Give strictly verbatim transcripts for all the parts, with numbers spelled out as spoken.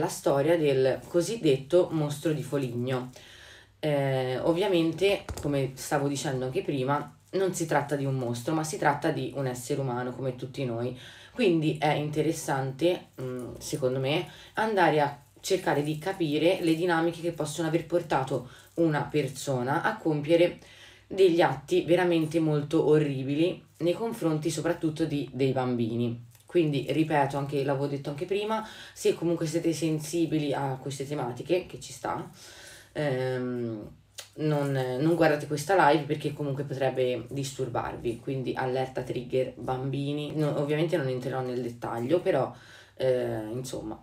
la storia del cosiddetto mostro di Foligno. Eh, ovviamente, come stavo dicendo anche prima, non si tratta di un mostro, ma si tratta di un essere umano come tutti noi. Quindi è interessante, mh, secondo me, andare a cercare di capire le dinamiche che possono aver portato una persona a compiere degli atti veramente molto orribili nei confronti soprattutto di dei bambini. Quindi, ripeto, anche l'avevo detto anche prima, se comunque siete sensibili a queste tematiche, che ci sta, ehm, non, non guardate questa live perché comunque potrebbe disturbarvi. Quindi allerta trigger bambini. No, ovviamente non entrerò nel dettaglio, però eh, insomma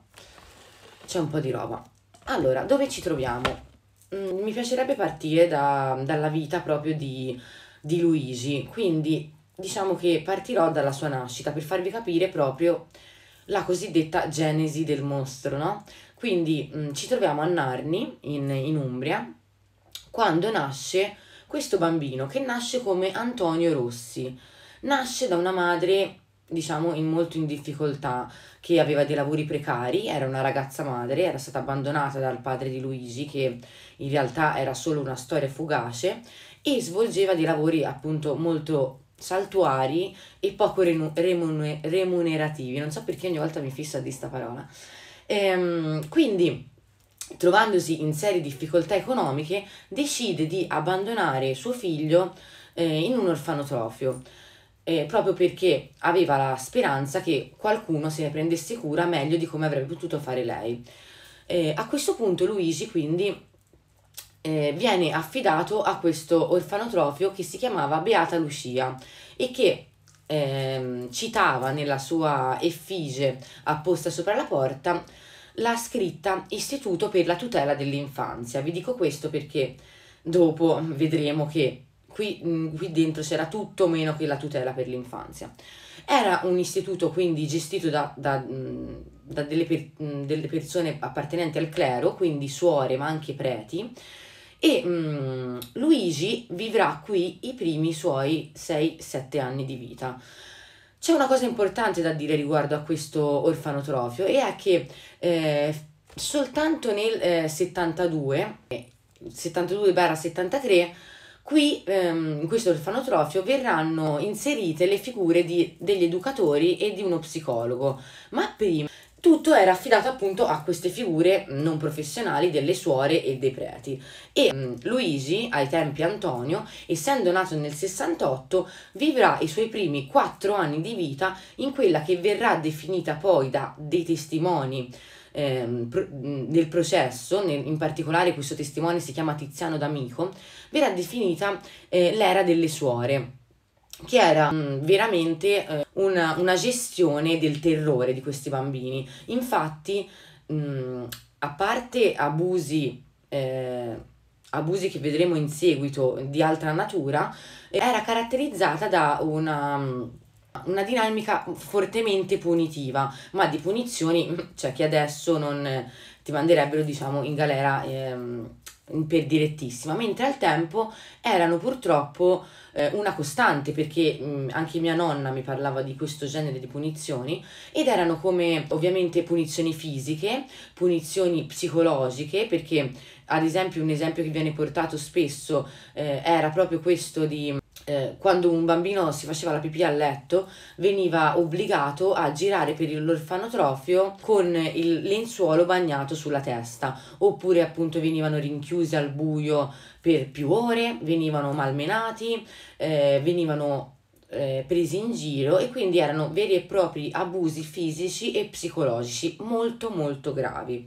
c'è un po' di roba. Allora, dove ci troviamo? Mm, mi piacerebbe partire da- dalla vita proprio di, di Luigi, quindi diciamo che partirò dalla sua nascita per farvi capire proprio la cosiddetta genesi del mostro, no? Quindi mm, ci troviamo a Narni, in, in Umbria, quando nasce questo bambino, che nasce come Antonio Rossi. Nasce da una madre, diciamo, in molto in difficoltà, che aveva dei lavori precari, era una ragazza madre, era stata abbandonata dal padre di Luigi, che in realtà era solo una storia fugace, e svolgeva dei lavori appunto molto saltuari e poco renu- remune- remunerativi. Non so perché ogni volta mi fissa di sta parola. Ehm, quindi, trovandosi in serie difficoltà economiche, decide di abbandonare suo figlio eh, in un orfanotrofio, eh, proprio perché aveva la speranza che qualcuno se ne prendesse cura meglio di come avrebbe potuto fare lei. Eh, a questo punto Luigi quindi eh, viene affidato a questo orfanotrofio che si chiamava Beata Lucia e che ehm, citava nella sua effigie apposta sopra la porta la scritta Istituto per la tutela dell'infanzia. Vi dico questo perché dopo vedremo che qui, mh, qui dentro c'era tutto meno che la tutela per l'infanzia. Era un istituto quindi gestito da, da, mh, da delle, per- mh, delle persone appartenenti al clero, quindi suore ma anche preti, e mh, Luigi vivrà qui i primi suoi sei sette anni di vita. C'è una cosa importante da dire riguardo a questo orfanotrofio e è che eh, soltanto nel eh, settantadue, settantadue settantatré, qui ehm, in questo orfanotrofio verranno inserite le figure di, degli educatori e di uno psicologo, ma prima tutto era affidato appunto a queste figure non professionali delle suore e dei preti. E mm, Luigi, ai tempi Antonio, essendo nato nel sessantotto, vivrà i suoi primi quattro anni di vita in quella che verrà definita poi da dei testimoni ehm, pro- mh, del processo, nel- in particolare questo testimone si chiama Tiziano D'Amico, verrà definita eh, l'era delle suore, che era mh, veramente eh, una, una gestione del terrore di questi bambini. Infatti, mh, a parte abusi, eh, abusi che vedremo in seguito di altra natura, eh, era caratterizzata da una, mh, una dinamica fortemente punitiva, ma di punizioni, mh, cioè che adesso non eh, ti manderebbero, diciamo, in galera ehm, per direttissima, mentre al tempo erano purtroppo eh, una costante, perché mh, anche mia nonna mi parlava di questo genere di punizioni ed erano come ovviamente punizioni fisiche, punizioni psicologiche, perché ad esempio un esempio che viene portato spesso eh, era proprio questo di eh, quando un bambino si faceva la pipì a letto veniva obbligato a girare per l'orfanotrofio con il lenzuolo bagnato sulla testa, oppure appunto venivano rinchiusi al buio per più ore, venivano malmenati, eh, venivano eh, presi in giro, e quindi erano veri e propri abusi fisici e psicologici molto molto gravi.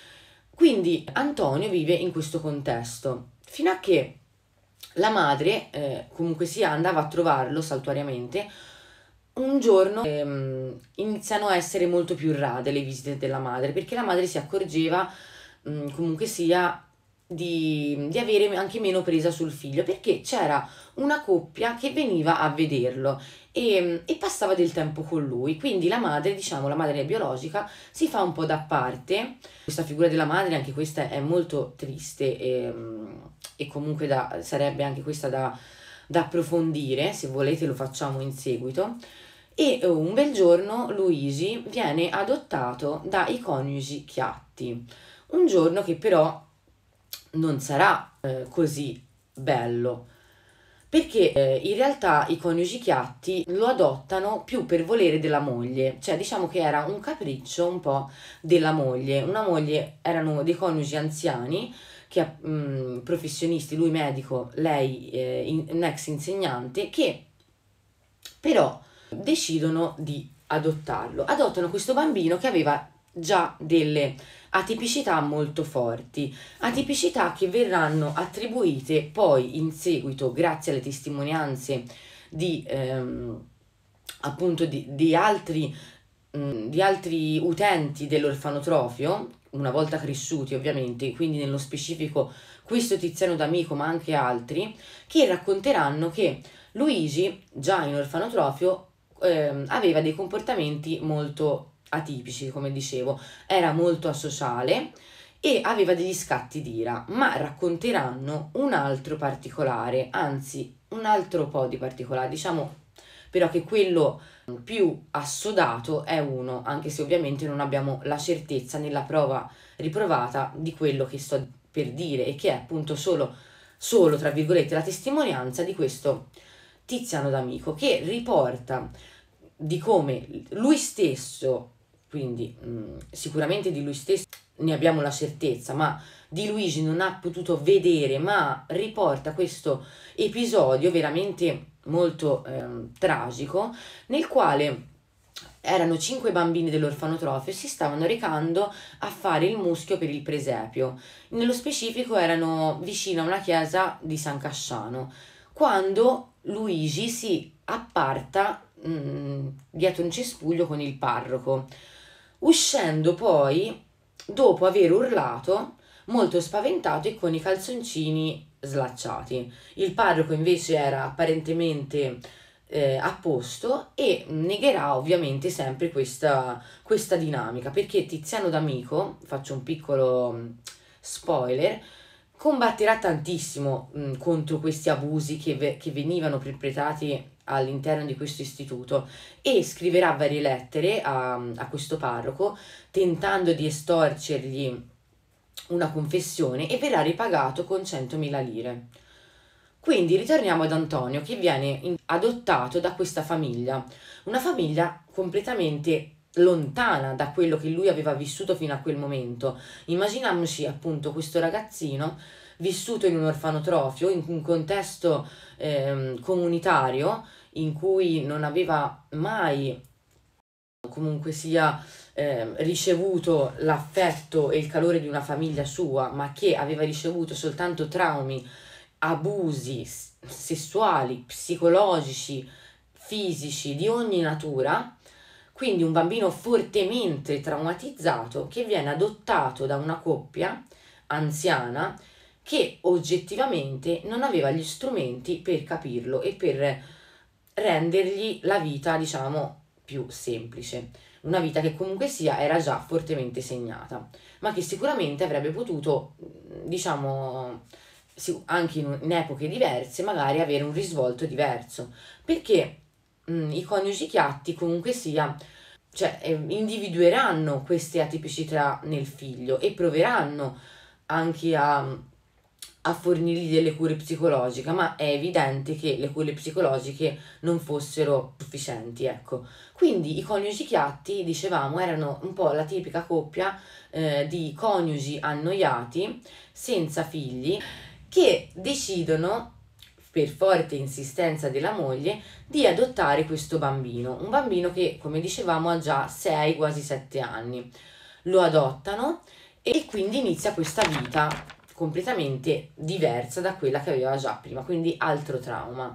Quindi Antonio vive in questo contesto fino a che la madre, eh, comunque sia, andava a trovarlo saltuariamente. Un giorno ehm, iniziano a essere molto più rade le visite della madre, perché la madre si accorgeva, mh, comunque sia, di, di avere anche meno presa sul figlio, perché c'era una coppia che veniva a vederlo e, e passava del tempo con lui. Quindi la madre, diciamo la madre biologica, si fa un po' da parte. Questa figura della madre, anche questa è molto triste e, e comunque da, sarebbe anche questa da, da approfondire, se volete lo facciamo in seguito. E un bel giorno Luigi viene adottato dai coniugi Chiatti. Chiatti. Un giorno che però non sarà eh, così bello, perché eh, in realtà i coniugi Chiatti lo adottano più per volere della moglie, cioè diciamo che era un capriccio un po' della moglie. Una moglie, erano dei coniugi anziani, che, mh, professionisti, lui medico, lei eh, in- un ex insegnante, che però decidono di adottarlo. Adottano questo bambino che aveva già delle atipicità molto forti, atipicità che verranno attribuite poi in seguito, grazie alle testimonianze di ehm, appunto di, di altri mh, di altri utenti dell'orfanotrofio, una volta cresciuti ovviamente, quindi nello specifico questo Tiziano D'Amico, ma anche altri, che racconteranno che Luigi, già in orfanotrofio, ehm, aveva dei comportamenti molto atipici, come dicevo, era molto asociale e aveva degli scatti d'ira, ma racconteranno un altro particolare, anzi un altro po' di particolare, diciamo però che quello più assodato è uno, anche se ovviamente non abbiamo la certezza nella prova riprovata di quello che sto per dire, e che è appunto solo, solo tra virgolette, la testimonianza di questo Tiziano D'Amico, che riporta di come lui stesso, quindi mh, sicuramente di lui stesso ne abbiamo la certezza, ma di Luigi non ha potuto vedere, ma riporta questo episodio veramente molto ehm, tragico, nel quale erano cinque bambini dell'orfanotrofio e si stavano recando a fare il muschio per il presepio. Nello specifico erano vicino a una chiesa di San Casciano, quando Luigi si apparta mh, dietro un cespuglio con il parroco, uscendo poi dopo aver urlato, molto spaventato e con i calzoncini slacciati. Il parroco invece era apparentemente eh, a posto e negherà ovviamente sempre questa, questa dinamica, perché Tiziano D'Amico, faccio un piccolo mh, spoiler, combatterà tantissimo mh, contro questi abusi che, ve- che venivano perpetrati all'interno di questo istituto, e scriverà varie lettere a, a questo parroco tentando di estorcergli una confessione, e verrà ripagato con centomila lire. Quindi ritorniamo ad Antonio, che viene in- adottato da questa famiglia, una famiglia completamente lontana da quello che lui aveva vissuto fino a quel momento. Immaginiamoci appunto questo ragazzino vissuto in un orfanotrofio, in un contesto ehm, comunitario, in cui non aveva mai comunque sia ehm, ricevuto l'affetto e il calore di una famiglia sua, ma che aveva ricevuto soltanto traumi, abusi s- sessuali, psicologici, fisici, di ogni natura. Quindi un bambino fortemente traumatizzato, che viene adottato da una coppia anziana che oggettivamente non aveva gli strumenti per capirlo e per rendergli la vita, diciamo, più semplice. Una vita che comunque sia era già fortemente segnata, ma che sicuramente avrebbe potuto, diciamo, si- anche in, in epoche diverse, magari avere un risvolto diverso, perché mh, i coniugi Chiatti comunque sia, cioè, eh, individueranno queste atipicità nel figlio e proveranno anche a, a fornirgli delle cure psicologiche, ma è evidente che le cure psicologiche non fossero sufficienti, ecco. Quindi i coniugi Chiatti, dicevamo, erano un po' la tipica coppia eh, di coniugi annoiati, senza figli, che decidono, per forte insistenza della moglie, di adottare questo bambino, un bambino che, come dicevamo, ha già sei, quasi sette anni. Lo adottano e quindi inizia questa vita completamente diversa da quella che aveva già prima, quindi altro trauma.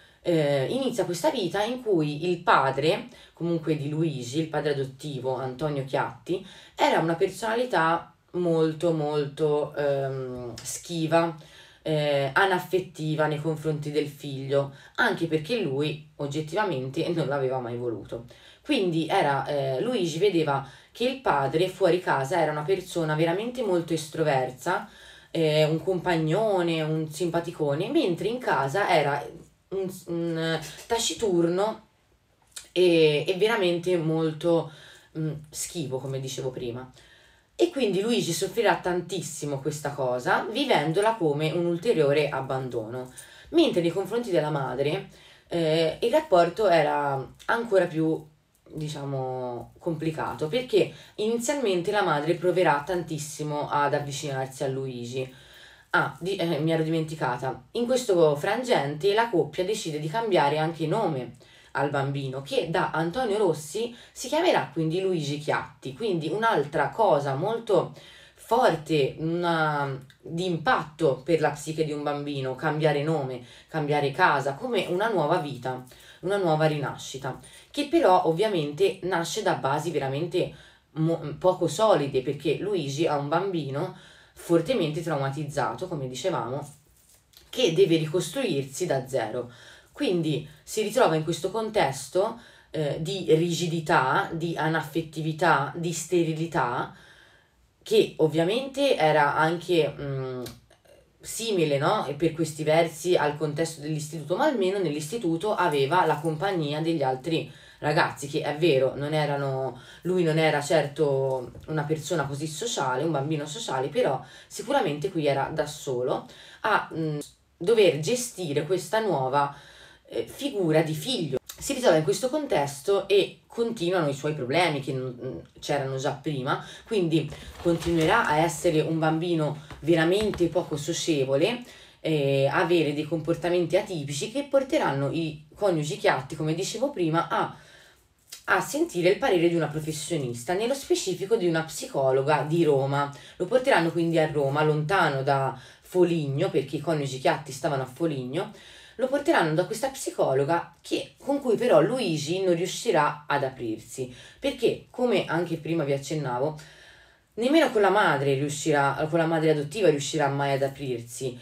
Eh, inizia questa vita in cui il padre, comunque di Luigi, il padre adottivo Antonio Chiatti, era una personalità molto molto ehm, schiva, eh, anaffettiva nei confronti del figlio, anche perché lui oggettivamente non l'aveva mai voluto. Quindi era, eh, Luigi vedeva che il padre fuori casa era una persona veramente molto estroversa, eh, un compagnone, un simpaticone, mentre in casa era un, un taciturno e, e veramente molto mh, schivo, come dicevo prima. e quindi Luigi soffrirà tantissimo questa cosa, vivendola come un ulteriore abbandono, mentre nei confronti della madre eh, il rapporto era ancora più, diciamo, complicato, perché inizialmente la madre proverà tantissimo ad avvicinarsi a Luigi. Ah, di- eh, mi ero dimenticata. In questo frangente la coppia decide di cambiare anche nome al bambino, che da Antonio Rossi si chiamerà quindi Luigi Chiatti, quindi un'altra cosa molto forte, una, di impatto per la psiche di un bambino, cambiare nome, cambiare casa, come una nuova vita, una nuova rinascita, che però ovviamente nasce da basi veramente mo- poco solide, perché Luigi è un bambino fortemente traumatizzato, come dicevamo, che deve ricostruirsi da zero. Quindi si ritrova in questo contesto eh, di rigidità, di anaffettività, di sterilità, che ovviamente era anche mh, simile, no? E per questi versi al contesto dell'istituto, ma almeno nell'istituto aveva la compagnia degli altri ragazzi, che è vero, non erano, lui non era certo una persona così sociale, un bambino sociale, però sicuramente qui era da solo a mh, dover gestire questa nuova eh, figura di figlio. Si ritrova in questo contesto e continuano i suoi problemi che non- c'erano già prima, quindi continuerà a essere un bambino veramente poco socievole, eh, avere dei comportamenti atipici che porteranno i coniugi Chiatti, come dicevo prima, a, a sentire il parere di una professionista, nello specifico di una psicologa di Roma. Lo porteranno quindi a Roma, lontano da Foligno, perché i coniugi Chiatti stavano a Foligno, lo porteranno da questa psicologa che, con cui però Luigi non riuscirà ad aprirsi, perché, come anche prima vi accennavo, nemmeno con la madre riuscirà, con la madre adottiva riuscirà mai ad aprirsi.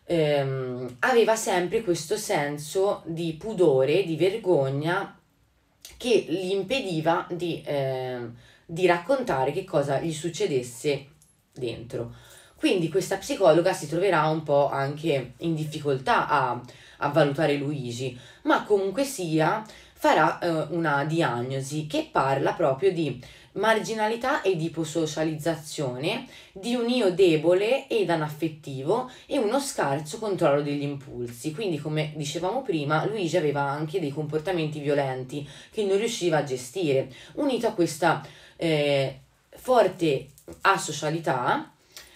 Ehm, aveva sempre questo senso di pudore, di vergogna, che gli impediva di, ehm, di raccontare che cosa gli succedesse dentro. Quindi questa psicologa si troverà un po' anche in difficoltà a, a valutare Luigi, ma comunque sia farà eh, una diagnosi che parla proprio di marginalità ed iposocializzazione, di un io debole ed anaffettivo e uno scarso controllo degli impulsi. Quindi, come dicevamo prima, Luigi aveva anche dei comportamenti violenti che non riusciva a gestire, unito a questa eh, forte asocialità.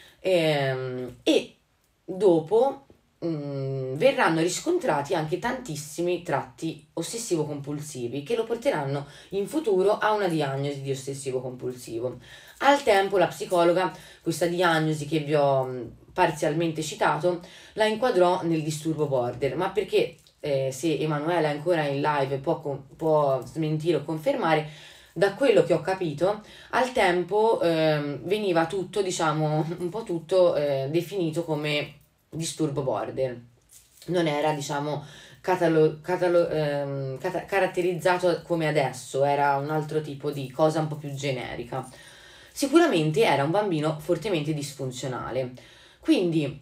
Ehm, e dopo mh, verranno riscontrati anche tantissimi tratti ossessivo-compulsivi che lo porteranno in futuro a una diagnosi di ossessivo-compulsivo. Al tempo la psicologa questa diagnosi che vi ho mh, parzialmente citato la inquadrò nel disturbo border, ma perché eh, se Emanuela è ancora in live può, con- può smentire o confermare, da quello che ho capito, al tempo ehm, veniva tutto, diciamo, un po' tutto eh, definito come disturbo border. Non era, diciamo, catalo- catalo- ehm, cata- caratterizzato come adesso, era un altro tipo di cosa un po' più generica. Sicuramente era un bambino fortemente disfunzionale. Quindi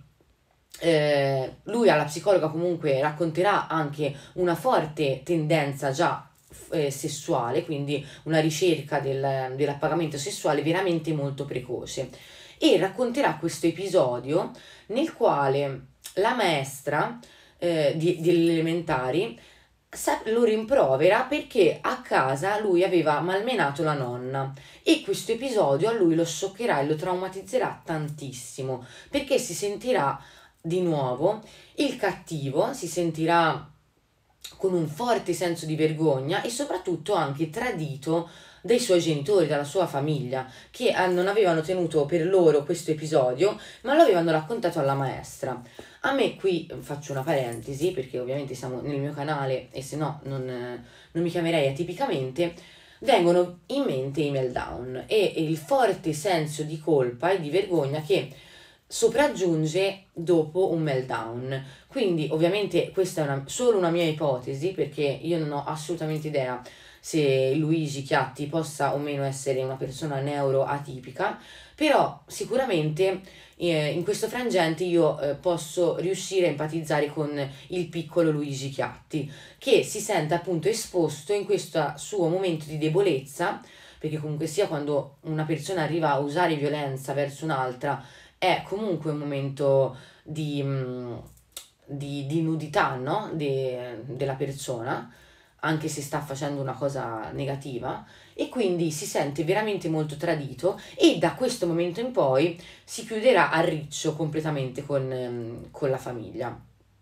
eh, lui alla psicologa comunque racconterà anche una forte tendenza già eh, sessuale, quindi una ricerca del- dell'appagamento sessuale veramente molto precoce, e racconterà questo episodio nel quale la maestra eh, di- delle elementari sa- lo rimprovera perché a casa lui aveva malmenato la nonna, e questo episodio a lui lo scioccherà e lo traumatizzerà tantissimo, perché si sentirà di nuovo il cattivo, si sentirà con un forte senso di vergogna e soprattutto anche tradito dai suoi genitori, dalla sua famiglia, che eh, non avevano tenuto per loro questo episodio, ma lo avevano raccontato alla maestra. A me qui eh, faccio una parentesi, perché ovviamente siamo nel mio canale e se no non, eh, non mi chiamerei atipicamente, vengono in mente i meltdown e il forte senso di colpa e di vergogna che sopraggiunge dopo un meltdown. Quindi ovviamente questa è una- solo una mia ipotesi, perché io non ho assolutamente idea se Luigi Chiatti possa o meno essere una persona neuroatipica, però sicuramente eh, in questo frangente io eh, posso riuscire a empatizzare con il piccolo Luigi Chiatti, che si sente appunto esposto in questo suo momento di debolezza, perché comunque sia quando una persona arriva a usare violenza verso un'altra è comunque un momento di, mh, di, di nudità, no? De- della persona, anche se sta facendo una cosa negativa, e quindi si sente veramente molto tradito e da questo momento in poi si chiuderà a riccio completamente con, ehm, con la famiglia.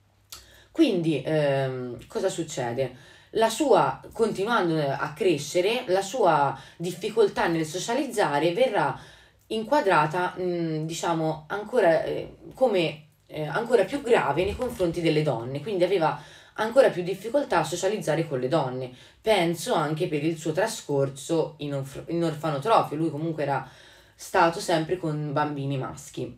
Quindi ehm, cosa succede? La sua, continuando a crescere, la sua difficoltà nel socializzare verrà inquadrata, mh, diciamo, ancora eh, come eh, ancora più grave nei confronti delle donne, quindi aveva ancora più difficoltà a socializzare con le donne. Penso anche per il suo trascorso in, orf- in orfanotrofio, lui comunque era stato sempre con bambini maschi.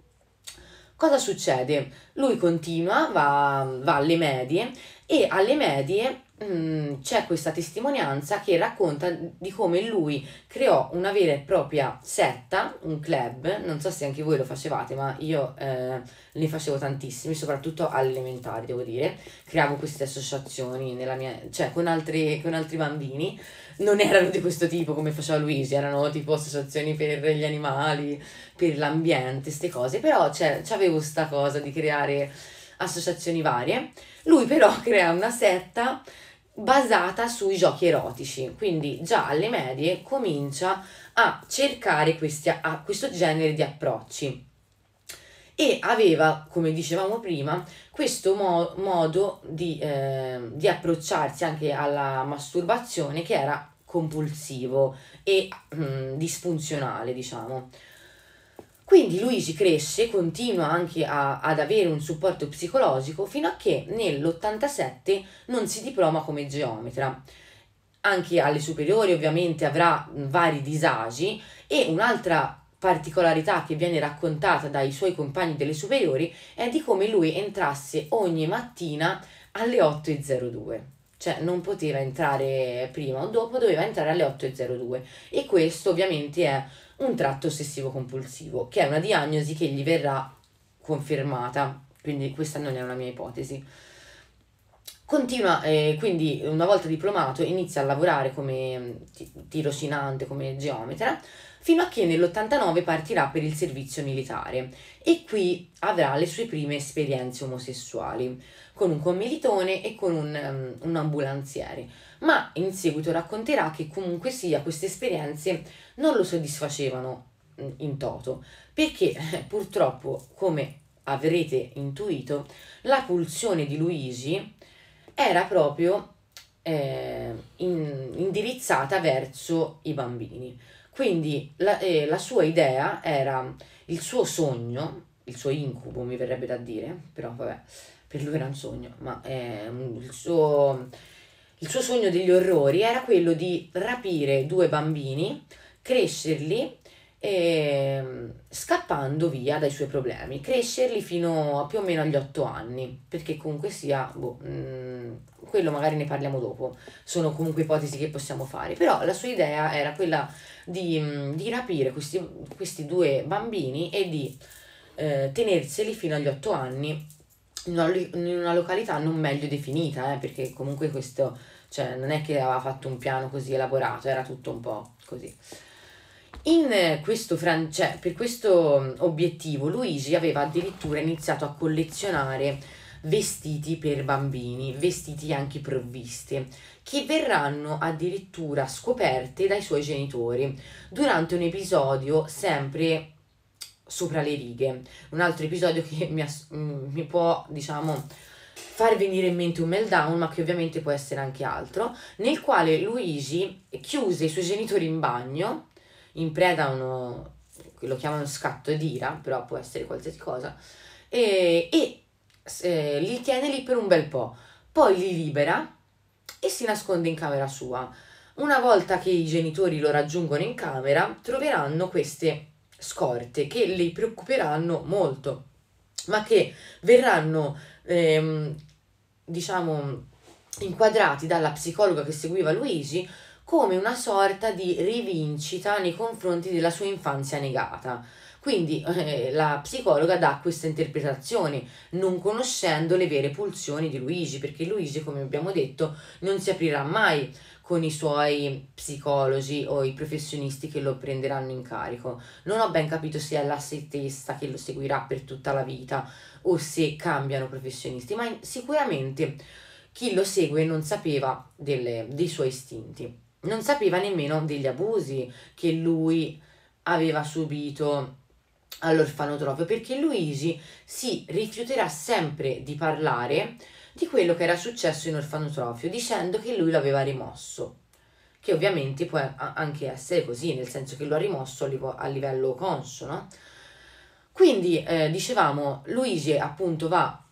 Cosa succede? Lui continua, va, va alle medie e alle medie mh, c'è questa testimonianza che racconta di come lui creò una vera e propria setta, un club, non so se anche voi lo facevate, ma io eh, ne facevo tantissimi, soprattutto alle elementari, devo dire. Creavo queste associazioni nella mia, cioè con altri, con altri bambini. Non erano di questo tipo come faceva Luigi, erano tipo associazioni per gli animali, per l'ambiente, queste cose, però cioè, c'avevo sta cosa di creare associazioni varie. Lui però crea una setta basata sui giochi erotici, quindi già alle medie comincia a cercare questi, a, questo genere di approcci e aveva, come dicevamo prima, questo mo- modo di, eh, di approcciarsi anche alla masturbazione che era compulsivo e mm, disfunzionale, diciamo. Quindi Luigi cresce, continua anche a- ad avere un supporto psicologico fino a che nell'ottantasette non si diploma come geometra. Anche alle superiori ovviamente avrà mh, vari disagi e un'altra particolarità che viene raccontata dai suoi compagni delle superiori è di come lui entrasse ogni mattina alle otto e zero due. Cioè non poteva entrare prima o dopo, doveva entrare alle otto e zero due e questo ovviamente è un tratto ossessivo compulsivo, che è una diagnosi che gli verrà confermata, quindi questa non è una mia ipotesi. Continua, eh, quindi una volta diplomato inizia a lavorare come mm, ti- tirocinante, come geometra, fino a che nell'ottantanove partirà per il servizio militare e qui avrà le sue prime esperienze omosessuali con un commilitone e con un, um, un ambulanziere, ma in seguito racconterà che comunque sia queste esperienze non lo soddisfacevano mm, in toto, perché eh, purtroppo, come avrete intuito, la pulsione di Luigi era proprio eh, in- indirizzata verso i bambini. Quindi la, eh, la sua idea era il suo sogno, il suo incubo mi verrebbe da dire, però vabbè, per lui era un sogno, ma eh, il suo, il suo sogno degli orrori era quello di rapire due bambini, crescerli ehm, scappando via dai suoi problemi, crescerli fino a più o meno agli otto anni, perché comunque sia, boh, mm, quello magari ne parliamo dopo, sono comunque ipotesi che possiamo fare, però la sua idea era quella di, mm, di rapire questi, questi due bambini e di eh, tenerseli fino agli otto anni in una, in una località non meglio definita, eh, perché comunque questo, cioè, non è che aveva fatto un piano così elaborato, era tutto un po' così. In eh, questo fran- cioè, per questo mm, obiettivo Luigi aveva addirittura iniziato a collezionare vestiti per bambini, vestiti anche provviste, che verranno addirittura scoperte dai suoi genitori durante un episodio sempre sopra le righe. Un altro episodio che mi, ass- mm, mi può, diciamo, far venire in mente un meltdown, ma che ovviamente può essere anche altro, nel quale Luigi chiuse i suoi genitori in bagno in preda a uno, lo chiamano scatto d'ira, però può essere qualsiasi cosa, e, e eh, li tiene lì per un bel po', poi li libera e si nasconde in camera sua. Una volta che i genitori lo raggiungono in camera, troveranno queste scorte che li preoccuperanno molto, ma che verranno, ehm, diciamo, inquadrati dalla psicologa che seguiva Luigi come una sorta di rivincita nei confronti della sua infanzia negata. Quindi eh, la psicologa dà questa interpretazione, non conoscendo le vere pulsioni di Luigi, perché Luigi, come abbiamo detto, non si aprirà mai con i suoi psicologi o i professionisti che lo prenderanno in carico. Non ho ben capito se è la stessa che lo seguirà per tutta la vita o se cambiano professionisti, ma sicuramente chi lo segue non sapeva delle, dei suoi istinti, non sapeva nemmeno degli abusi che lui aveva subito all'orfanotrofio, perché Luigi si rifiuterà sempre di parlare di quello che era successo in orfanotrofio, dicendo che lui l'aveva rimosso, che ovviamente può anche essere così, nel senso che lo ha rimosso a, livo- a livello conscio, no? Quindi, eh, dicevamo, Luigi appunto va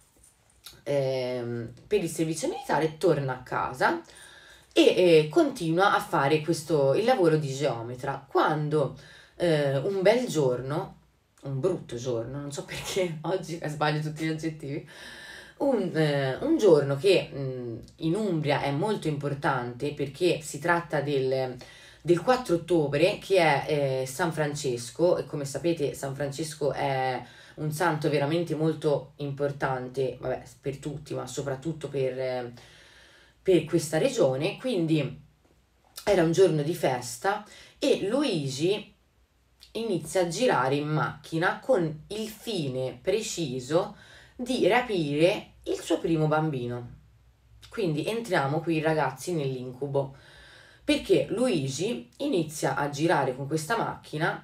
ehm, per il servizio militare, torna a casa e eh, continua a fare questo, il lavoro di geometra, quando eh, un bel giorno, un brutto giorno, non so perché oggi sbaglio tutti gli aggettivi, un, eh, un giorno che mh, in Umbria è molto importante perché si tratta del, del quattro ottobre, che è eh, San Francesco, e come sapete San Francesco è un santo veramente molto importante, vabbè, per tutti, ma soprattutto per, eh, per questa regione. Quindi era un giorno di festa e Luigi inizia a girare in macchina con il fine preciso di rapire il suo primo bambino. Quindi entriamo qui ragazzi nell'incubo, perché Luigi inizia a girare con questa macchina.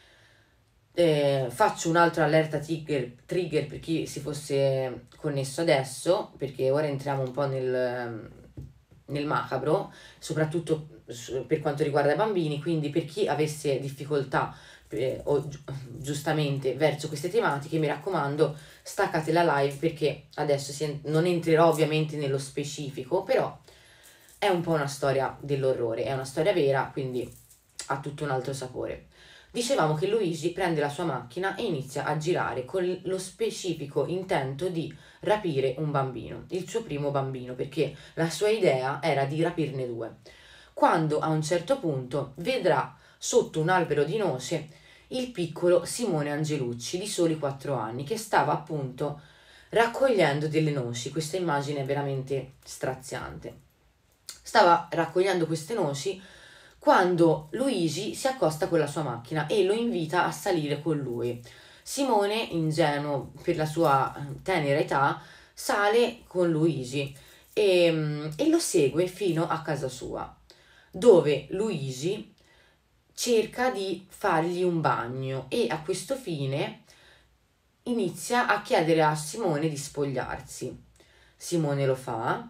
Eh, faccio un'altra allerta trigger, trigger per chi si fosse connesso adesso, perché ora entriamo un po' nel, nel macabro, soprattutto per quanto riguarda i bambini, quindi per chi avesse difficoltà eh, o gi- giustamente verso queste tematiche, mi raccomando, staccate la live, perché adesso si en- non entrerò ovviamente nello specifico, però è un po' una storia dell'orrore, è una storia vera, quindi ha tutto un altro sapore. Dicevamo che Luigi prende la sua macchina e inizia a girare con lo specifico intento di rapire un bambino, il suo primo bambino, perché la sua idea era di rapirne due. Quando a un certo punto vedrà sotto un albero di noce il piccolo Simone Angelucci di soli quattro anni, che stava appunto raccogliendo delle noci. Questa immagine è veramente straziante. Stava raccogliendo queste noci quando Luigi si accosta con la sua macchina e lo invita a salire con lui. Simone, ingenuo per la sua eh, tenera età, sale con Luigi e, mm, e lo segue fino a casa sua, dove Luigi cerca di fargli un bagno e a questo fine inizia a chiedere a Simone di spogliarsi. Simone lo fa.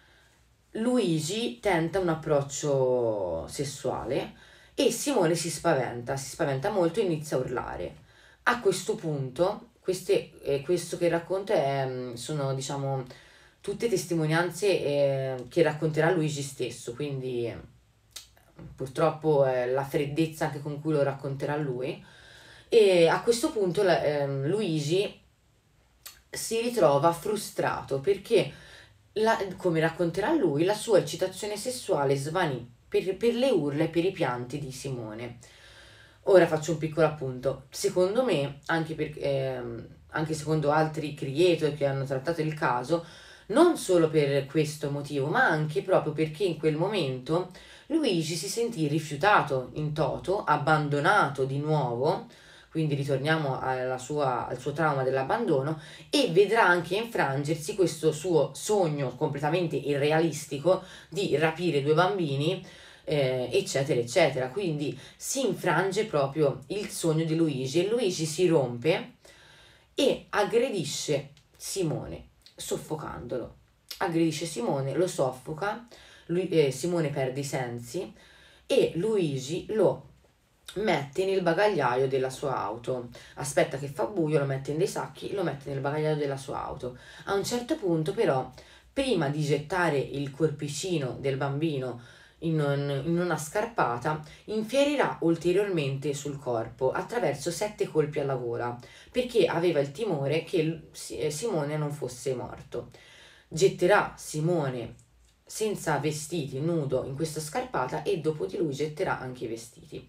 Luigi tenta un approccio sessuale e Simone si spaventa, si spaventa molto e inizia a urlare. A questo punto, queste, eh, questo che racconto è, mm, sono diciamo tutte testimonianze eh, che racconterà Luigi stesso, quindi eh, purtroppo è la freddezza anche con cui lo racconterà lui. E a questo punto la- ehm, Luigi si ritrova frustrato perché la- come racconterà lui, la sua eccitazione sessuale svanì per, per le urla e per i pianti di Simone. Ora faccio un piccolo appunto. Secondo me, anche, per, ehm, anche secondo altri creator che hanno trattato il caso, non solo per questo motivo, ma anche proprio perché in quel momento Luigi si sentì rifiutato in toto, abbandonato di nuovo, quindi ritorniamo alla sua- al suo trauma dell'abbandono, e vedrà anche infrangersi questo suo sogno completamente irrealistico di rapire due bambini, eh, eccetera, eccetera. Quindi si infrange proprio il sogno di Luigi e Luigi si rompe e aggredisce Simone, soffocandolo. Aggredisce Simone, lo soffoca, lui- eh, Simone perde i sensi e Luigi lo mette nel bagagliaio della sua auto. Aspetta che fa buio, lo mette in dei sacchi, lo mette nel bagagliaio della sua auto. A un certo punto però, prima di gettare il corpicino del bambino in, un- in una scarpata, infierirà ulteriormente sul corpo attraverso sette colpi alla gola, perché aveva il timore che il- Si- eh, Simone non fosse morto. Getterà Simone senza vestiti, nudo, in questa scarpata e dopo di lui getterà anche i vestiti.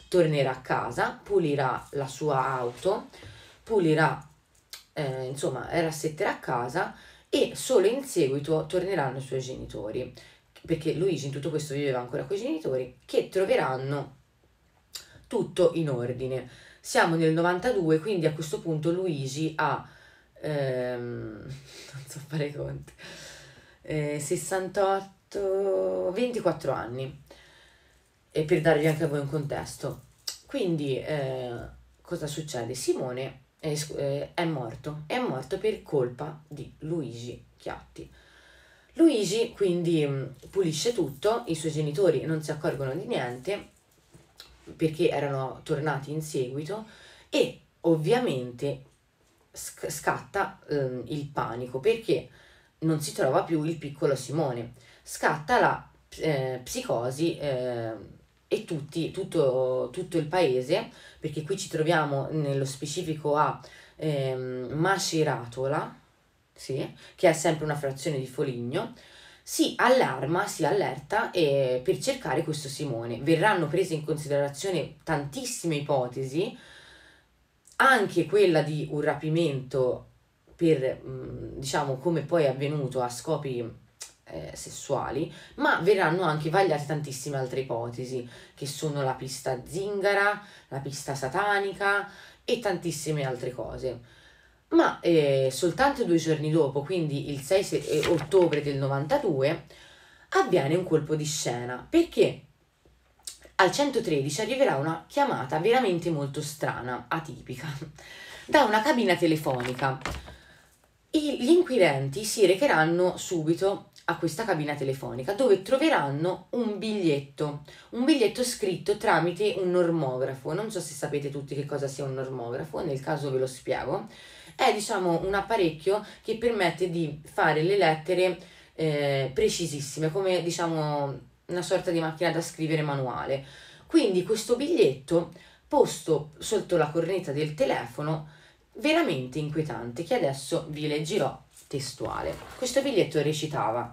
tornerà a casa, pulirà la sua auto, pulirà, eh, insomma, rassetterà a casa e solo in seguito torneranno i suoi genitori, perché Luigi in tutto questo viveva ancora con i genitori, che troveranno tutto in ordine. Siamo nel novantadue, quindi a questo punto Luigi ha, ehm, non so fare i conti, eh, sessantotto, ventiquattro anni, e per darvi anche a voi un contesto. Quindi eh, cosa succede? Simone è, eh, è morto, è morto per colpa di Luigi Chiatti. Luigi quindi mh, pulisce tutto, i suoi genitori non si accorgono di niente perché erano tornati in seguito e ovviamente sc- scatta ehm, il panico perché non si trova più il piccolo Simone, scatta la eh, psicosi eh, e tutti, tutto, tutto il paese, perché qui ci troviamo nello specifico a ehm, Maceratola, sì, che è sempre una frazione di Foligno, si allarma, si allerta eh, per cercare questo Simone. Verranno prese in considerazione tantissime ipotesi, anche quella di un rapimento per, mh, diciamo, come poi è avvenuto a scopi eh, sessuali, ma verranno anche vagliate tantissime altre ipotesi, che sono la pista zingara, la pista satanica e tantissime altre cose. Ma eh, soltanto due giorni dopo, quindi il sei se- eh, ottobre del novantadue, avviene un colpo di scena, perché al centotredici arriverà una chiamata veramente molto strana, atipica, da una cabina telefonica. I- gli inquirenti si recheranno subito a questa cabina telefonica dove troveranno un biglietto, un biglietto scritto tramite un normografo. Non so se sapete tutti che cosa sia un normografo, nel caso ve lo spiego. È, diciamo, un apparecchio che permette di fare le lettere eh, precisissime, come, diciamo, una sorta di macchina da scrivere manuale. Quindi questo biglietto posto sotto la cornetta del telefono, veramente inquietante, che adesso vi leggerò testuale. Questo biglietto recitava: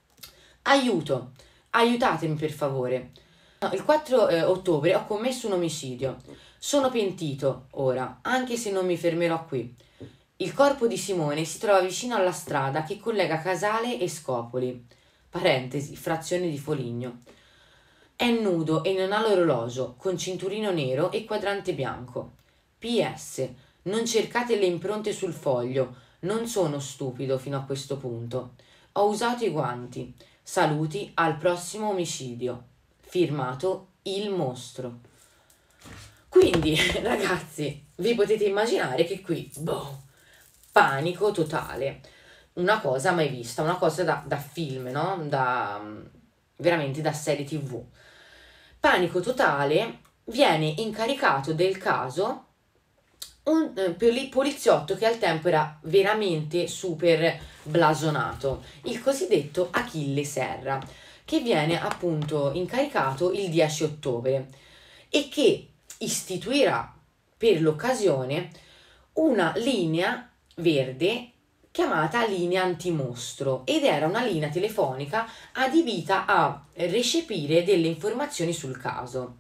aiuto, aiutatemi per favore. No, il quattro eh, ottobre ho commesso un omicidio. Sono pentito ora, anche se non mi fermerò qui. Il corpo di Simone si trova vicino alla strada che collega Casale e Scopoli, parentesi, frazione di Foligno. È nudo e non ha l'orologio, con cinturino nero e quadrante bianco. P S. Non cercate le impronte sul foglio, non sono stupido fino a questo punto. Ho usato i guanti. Saluti al prossimo omicidio. Firmato Il Mostro. Quindi, ragazzi, vi potete immaginare che qui, boh, panico totale. Una cosa mai vista, una cosa da, da film, no? Da, veramente da serie tivù. Panico totale, viene incaricato del caso un eh, poli- poliziotto che al tempo era veramente super blasonato, il cosiddetto Achille Serra, che viene appunto incaricato il dieci ottobre e che istituirà per l'occasione una linea verde chiamata linea antimostro, ed era una linea telefonica adibita a recepire delle informazioni sul caso.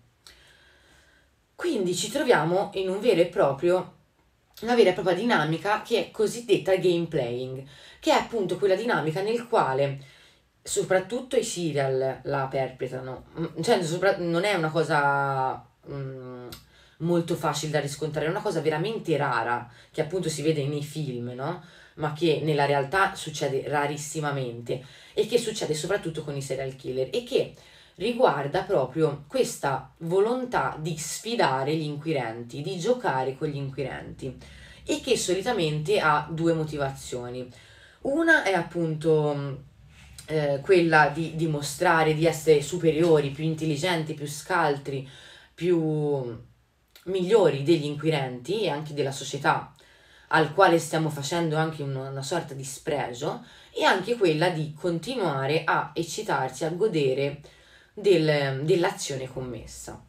Quindi ci troviamo in un vero e proprio, una vera e propria dinamica che è cosiddetta game playing, che è appunto quella dinamica nel quale soprattutto i serial la perpetrano. Mm, cioè sopra- non è una cosa mm, molto facile da riscontrare, è una cosa veramente rara che appunto si vede nei film, no? Ma che nella realtà succede rarissimamente e che succede soprattutto con i serial killer e che riguarda proprio questa volontà di sfidare gli inquirenti, di giocare con gli inquirenti, e che solitamente ha due motivazioni. Una è appunto mh, eh, quella di dimostrare di essere superiori, più intelligenti, più scaltri, più migliori degli inquirenti e anche della società al quale stiamo facendo anche una, una sorta di spregio, e anche quella di continuare a eccitarsi, a godere del- dell'azione commessa.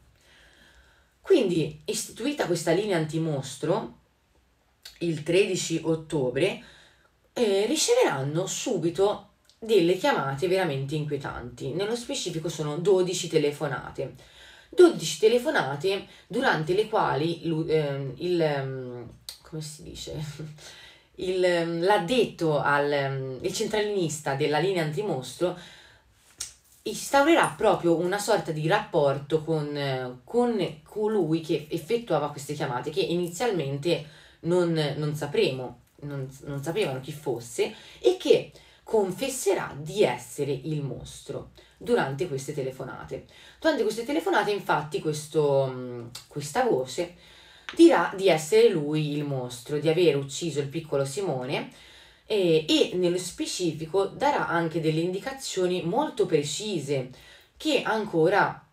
Quindi, istituita questa linea antimostro, il tredici ottobre, eh, riceveranno subito delle chiamate veramente inquietanti. Nello specifico sono dodici telefonate dodici telefonate durante le quali lu- ehm, il, ehm, come si dice? Il, ehm, l'addetto al ehm, il centralinista della linea antimostro instaurerà proprio una sorta di rapporto con, eh, con colui che effettuava queste chiamate, che inizialmente non, non sapremo, non, non sapevano chi fosse, e che confesserà di essere il mostro durante queste telefonate. Durante queste telefonate, infatti, questo, mh, questa voce dirà di essere lui il mostro, di aver ucciso il piccolo Simone, e, e nello specifico darà anche delle indicazioni molto precise che ancora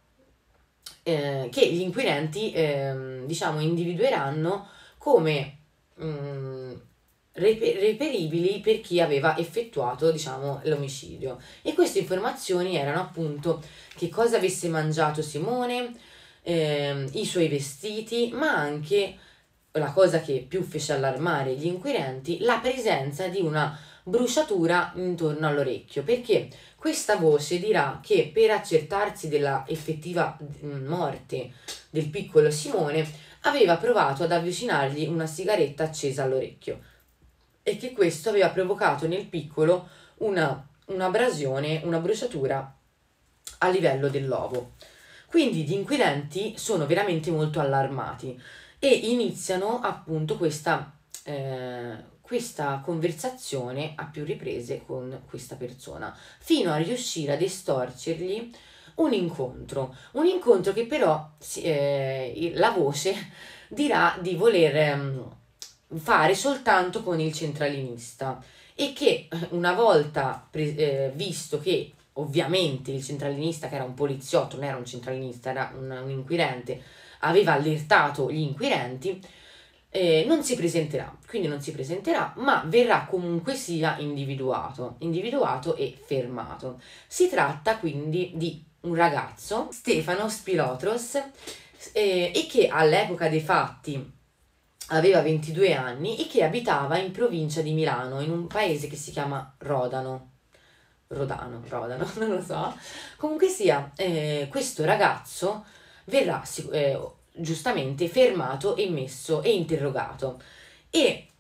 eh, che gli inquirenti ehm, diciamo individueranno come mh, repe- reperibili per chi aveva effettuato diciamo l'omicidio. E queste informazioni erano appunto che cosa avesse mangiato Simone, ehm, i suoi vestiti, ma anche la cosa che più fece allarmare gli inquirenti, la presenza di una bruciatura intorno all'orecchio, perché questa voce dirà che per accertarsi della effettiva mm, morte del piccolo Simone aveva provato ad avvicinargli una sigaretta accesa all'orecchio e che questo aveva provocato nel piccolo una, un'abrasione, una bruciatura a livello dell'ovo. Quindi gli inquirenti sono veramente molto allarmati e iniziano appunto questa, eh, questa conversazione a più riprese con questa persona, fino a riuscire ad estorcergli un incontro, un incontro che però si- eh, la voce dirà di voler ehm, fare soltanto con il centralinista e che una volta pre- eh, visto che ovviamente il centralinista, che era un poliziotto, non era un centralinista, era un, un inquirente, aveva allertato gli inquirenti, eh, non si presenterà, quindi non si presenterà, ma verrà comunque sia individuato, individuato e fermato. Si tratta quindi di un ragazzo, Stefano Spilotros, eh, e che all'epoca dei fatti aveva ventidue anni e che abitava in provincia di Milano, in un paese che si chiama Rodano. Rodano, Rodano, non lo so. Comunque sia, eh, questo ragazzo verrà sic- eh, giustamente fermato e messo e interrogato e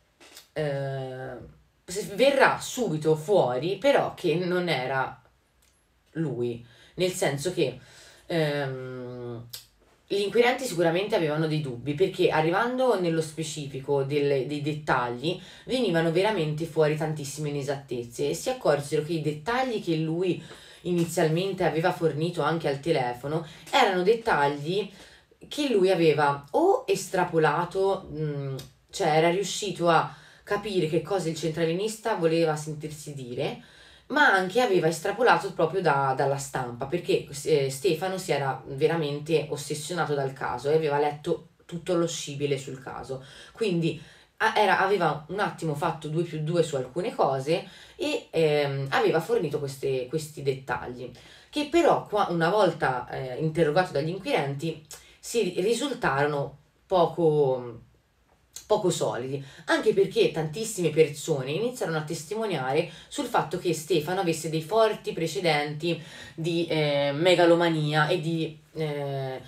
eh, s- verrà subito fuori però che non era lui, nel senso che ehm, gli inquirenti sicuramente avevano dei dubbi perché arrivando nello specifico delle- dei dettagli venivano veramente fuori tantissime inesattezze e si accorsero che i dettagli che lui inizialmente aveva fornito anche al telefono erano dettagli che lui aveva o estrapolato, mh, cioè era riuscito a capire che cosa il centralinista voleva sentirsi dire, ma anche aveva estrapolato proprio da- dalla stampa, perché eh, Stefano si era veramente ossessionato dal caso e aveva letto tutto lo scibile sul caso. Quindi a- era- aveva un attimo fatto due più due su alcune cose e ehm, aveva fornito queste- questi dettagli, che però qua, una volta eh, interrogato dagli inquirenti si risultarono poco, poco solidi, anche perché tantissime persone iniziarono a testimoniare sul fatto che Stefano avesse dei forti precedenti di eh, megalomania e di, eh,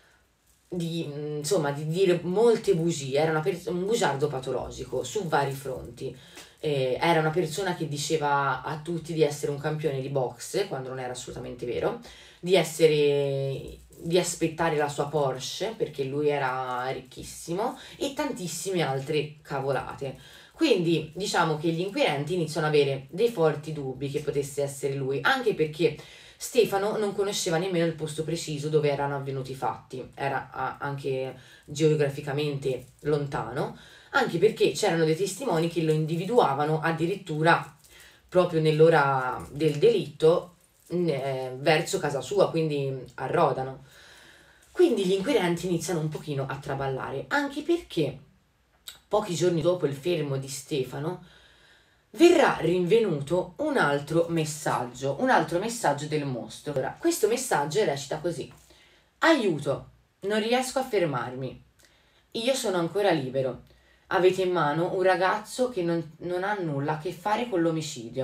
di, mh, insomma, di dire molte bugie, era una pers- un bugiardo patologico su vari fronti. Eh, era una persona che diceva a tutti di essere un campione di boxe, quando non era assolutamente vero, di essere, di aspettare la sua Porsche, perché lui era ricchissimo, e tantissime altre cavolate. Quindi diciamo che gli inquirenti iniziano ad avere dei forti dubbi che potesse essere lui, anche perché Stefano non conosceva nemmeno il posto preciso dove erano avvenuti i fatti, era ah, anche geograficamente lontano, anche perché c'erano dei testimoni che lo individuavano addirittura proprio nell'ora del delitto eh, verso casa sua, quindi a Rodano. Quindi gli inquirenti iniziano un pochino a traballare, anche perché pochi giorni dopo il fermo di Stefano verrà rinvenuto un altro messaggio, un altro messaggio del mostro. Ora, questo messaggio recita così: aiuto, non riesco a fermarmi. Io sono ancora libero. Avete in mano un ragazzo che non, non ha nulla a che fare con l'omicidio.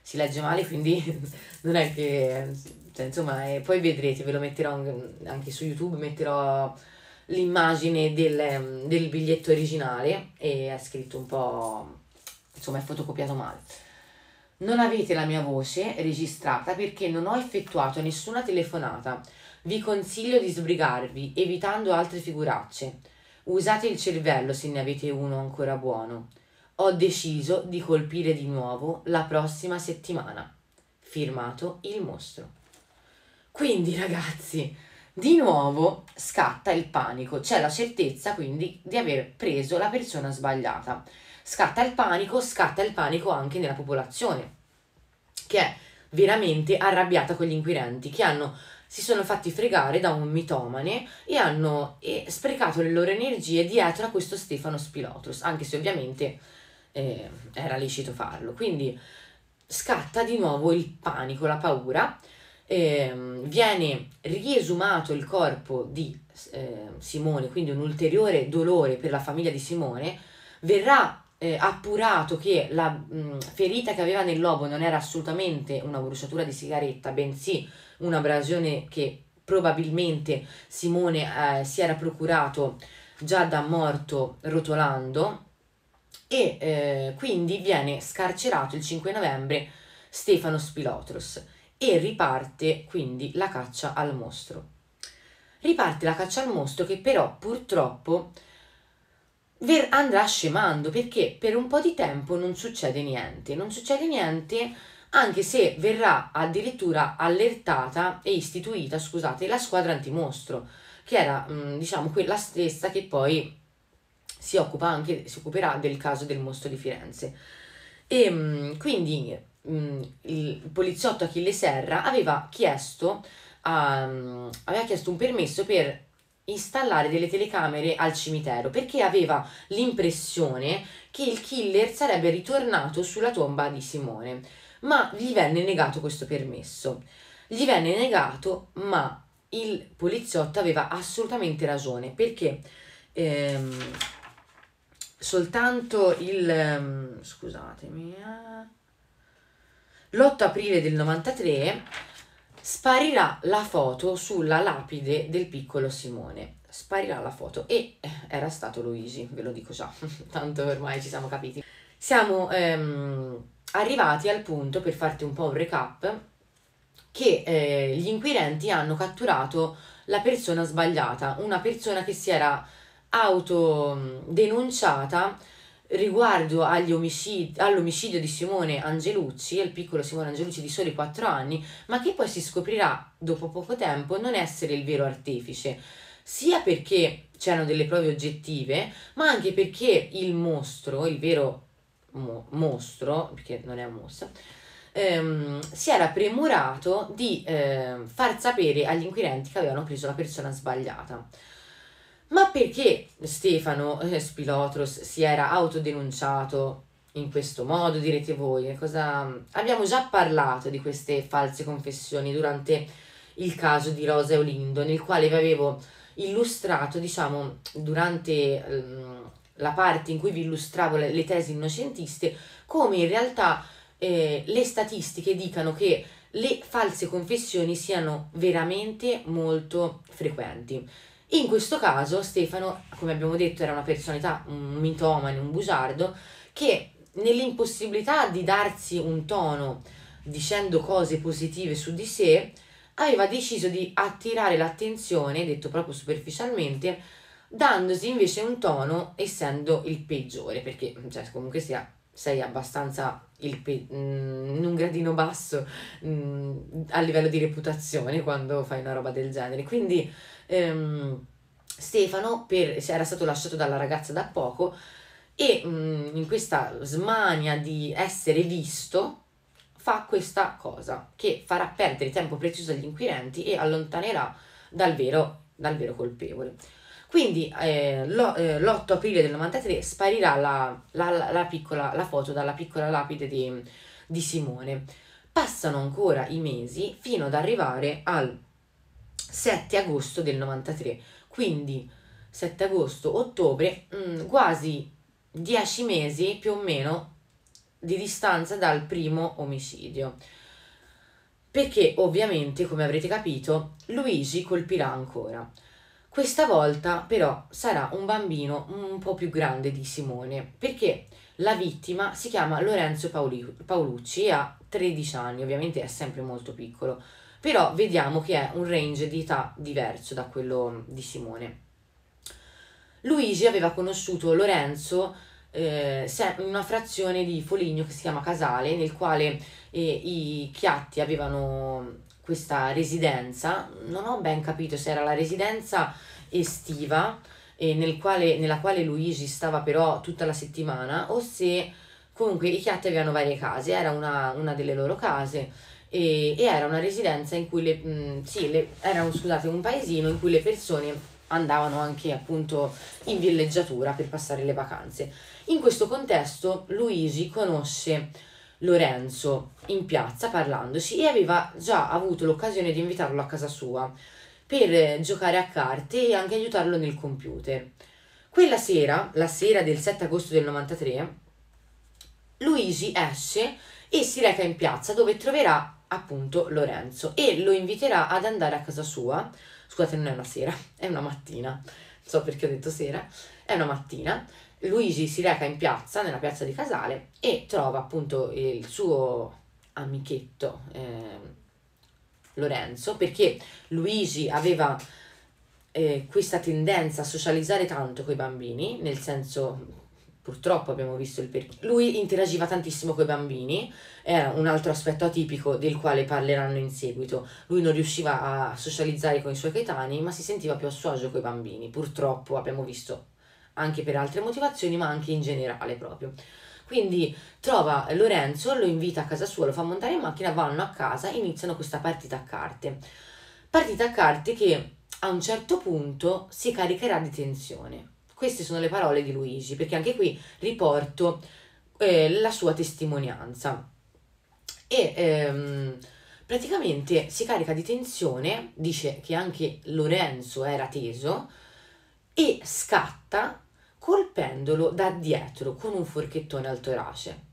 si legge male, quindi non è che, cioè, insomma, eh, poi vedrete, ve lo metterò anche su YouTube, metterò l'immagine del, del biglietto originale e è scritto un po', insomma, è fotocopiato male. Non avete la mia voce registrata perché non ho effettuato nessuna telefonata. Vi consiglio di sbrigarvi, evitando altre figuracce. Usate il cervello se ne avete uno ancora buono. Ho deciso di colpire di nuovo la prossima settimana. Firmato il mostro. Quindi, ragazzi, di nuovo scatta il panico. C'è la certezza, quindi, di aver preso la persona sbagliata. Scatta il panico, scatta il panico anche nella popolazione, che è veramente arrabbiata con gli inquirenti, che hanno, si sono fatti fregare da un mitomane e hanno eh, sprecato le loro energie dietro a questo Stefano Spilotros, anche se ovviamente eh, era licito farlo. Quindi scatta di nuovo il panico, la paura, eh, viene riesumato il corpo di eh, Simone, quindi un ulteriore dolore per la famiglia di Simone, verrà eh, appurato che la mh, ferita che aveva nel lobo non era assolutamente una bruciatura di sigaretta, bensì un'abrasione che probabilmente Simone eh, si era procurato già da morto rotolando, e eh, quindi viene scarcerato il cinque novembre Stefano Spilotros e riparte quindi la caccia al mostro. Riparte la caccia al mostro che però purtroppo ver- andrà scemando, perché per un po' di tempo non succede niente, non succede niente anche se verrà addirittura allertata e istituita, scusate, la squadra antimostro, che era mh, diciamo quella stessa che poi si occupa anche, si occuperà del caso del mostro di Firenze. E mh, quindi mh, il poliziotto Achille Serra aveva chiesto, a, mh, aveva chiesto un permesso per installare delle telecamere al cimitero, perché aveva l'impressione che il killer sarebbe ritornato sulla tomba di Simone, ma gli venne negato questo permesso. Gli venne negato, ma il poliziotto aveva assolutamente ragione, perché ehm, soltanto il ehm, scusatemi eh, l'otto aprile del novantatré sparirà la foto sulla lapide del piccolo Simone. Sparirà la foto e eh, era stato Luigi, ve lo dico già, tanto ormai ci siamo capiti. Siamo ehm, arrivati al punto, per farti un po' un recap, che eh, gli inquirenti hanno catturato la persona sbagliata, una persona che si era autodenunciata riguardo agli omicidi, all'omicidio di Simone Angelucci, il piccolo Simone Angelucci di soli quattro anni, ma che poi si scoprirà dopo poco tempo non essere il vero artefice, sia perché c'erano delle prove oggettive, ma anche perché il mostro, il vero mo- mostro, perché non è un mostro, ehm, si era premurato di ehm, far sapere agli inquirenti che avevano preso la persona sbagliata. Ma perché Stefano eh, Spilotros si era autodenunciato in questo modo, direte voi? Cosa... Abbiamo già parlato di queste false confessioni durante il caso di Rosa e Olindo, nel quale vi avevo illustrato, diciamo, durante ehm, la parte in cui vi illustravo le, le tesi innocentiste, come in realtà eh, le statistiche dicano che le false confessioni siano veramente molto frequenti. In questo caso Stefano, come abbiamo detto, era una personalità, un mitomane, un bugiardo, che nell'impossibilità di darsi un tono dicendo cose positive su di sé, aveva deciso di attirare l'attenzione, detto proprio superficialmente, dandosi invece un tono essendo il peggiore, perché cioè, comunque sia, sei abbastanza il pe- mm, in un gradino basso mm, a livello di reputazione quando fai una roba del genere. Quindi ehm, Stefano per, era stato lasciato dalla ragazza da poco e mm, in questa smania di essere visto fa questa cosa che farà perdere tempo prezioso agli inquirenti e allontanerà dal vero, dal vero colpevole. Quindi eh, lo- eh, l'otto aprile del novantatré sparirà la, la- la- la piccola, la foto dalla piccola lapide di, di Simone. Passano ancora i mesi fino ad arrivare al sette agosto del novantatré, quindi sette agosto, ottobre, mm, quasi dieci mesi più o meno di distanza dal primo omicidio. Perché ovviamente, come avrete capito, Luigi colpirà ancora. Questa volta però sarà un bambino un po' più grande di Simone, perché la vittima si chiama Lorenzo Paoli- Paolucci e ha tredici anni, ovviamente è sempre molto piccolo, però vediamo che è un range di età diverso da quello di Simone. Luigi aveva conosciuto Lorenzo eh, se- in una frazione di Foligno che si chiama Casale, nel quale eh, i Chiatti avevano questa residenza. Non ho ben capito se era la residenza estiva, eh, nel quale- nella quale Luigi stava però tutta la settimana, o se comunque i Chiatti avevano varie case, era una, una delle loro case. E, e era una residenza in cui le, mh, sì, le, era un, scusate, un paesino in cui le persone andavano anche appunto in villeggiatura per passare le vacanze. In questo contesto Luigi conosce Lorenzo in piazza parlandoci e aveva già avuto l'occasione di invitarlo a casa sua per eh, giocare a carte e anche aiutarlo nel computer. Quella sera, la sera del sette agosto del novantatré, Luigi esce e si reca in piazza dove troverà appunto Lorenzo e lo inviterà ad andare a casa sua. Scusate, non è una sera, è una mattina. Non so perché ho detto sera, è una mattina. Luigi si reca in piazza, nella piazza di Casale, e trova appunto il suo amichetto eh, Lorenzo, perché Luigi aveva eh, questa tendenza a socializzare tanto con i bambini, nel senso, purtroppo abbiamo visto il perché. Lui interagiva tantissimo con i bambini, è un altro aspetto atipico del quale parleranno in seguito. Lui non riusciva a socializzare con i suoi coetanei, ma si sentiva più a suo agio con i bambini. Purtroppo abbiamo visto anche per altre motivazioni, ma anche in generale proprio. Quindi trova Lorenzo, lo invita a casa sua, lo fa montare in macchina, vanno a casa e iniziano questa partita a carte. Partita a carte che a un certo punto si caricherà di tensione. Queste sono le parole di Luigi, perché anche qui riporto eh, la sua testimonianza. E ehm, praticamente si carica di tensione, dice che anche Lorenzo era teso e scatta colpendolo da dietro con un forchettone al torace.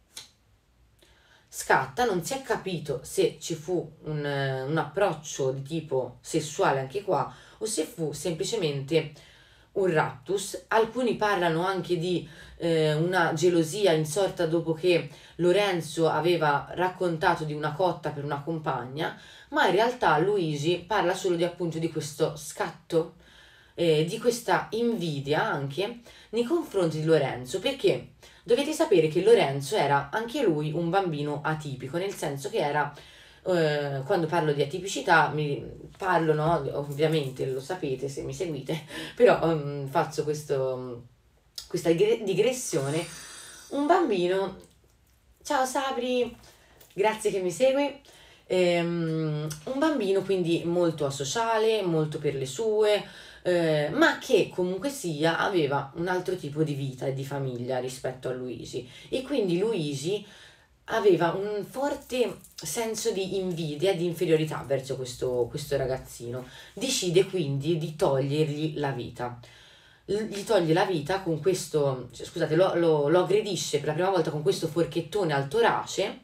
Scatta, non si è capito se ci fu un, eh, un approccio di tipo sessuale anche qua o se fu semplicemente un raptus. Alcuni parlano anche di eh, una gelosia insorta dopo che Lorenzo aveva raccontato di una cotta per una compagna, ma in realtà Luigi parla solo di appunto di questo scatto, eh, di questa invidia anche nei confronti di Lorenzo, perché dovete sapere che Lorenzo era anche lui un bambino atipico, nel senso che era, eh, quando parlo di atipicità, mi parlo, no, ovviamente lo sapete se mi seguite, però um, faccio questo, questa digre- digressione, un bambino, ciao Sabri, grazie che mi segui, ehm, un bambino quindi molto asociale, molto per le sue, eh, ma che comunque sia aveva un altro tipo di vita e di famiglia rispetto a Luigi, e quindi Luigi aveva un forte senso di invidia e di inferiorità verso questo, questo ragazzino. Decide quindi di togliergli la vita. L- gli toglie la vita con questo, cioè, scusate, lo, lo, lo aggredisce per la prima volta con questo forchettone al torace,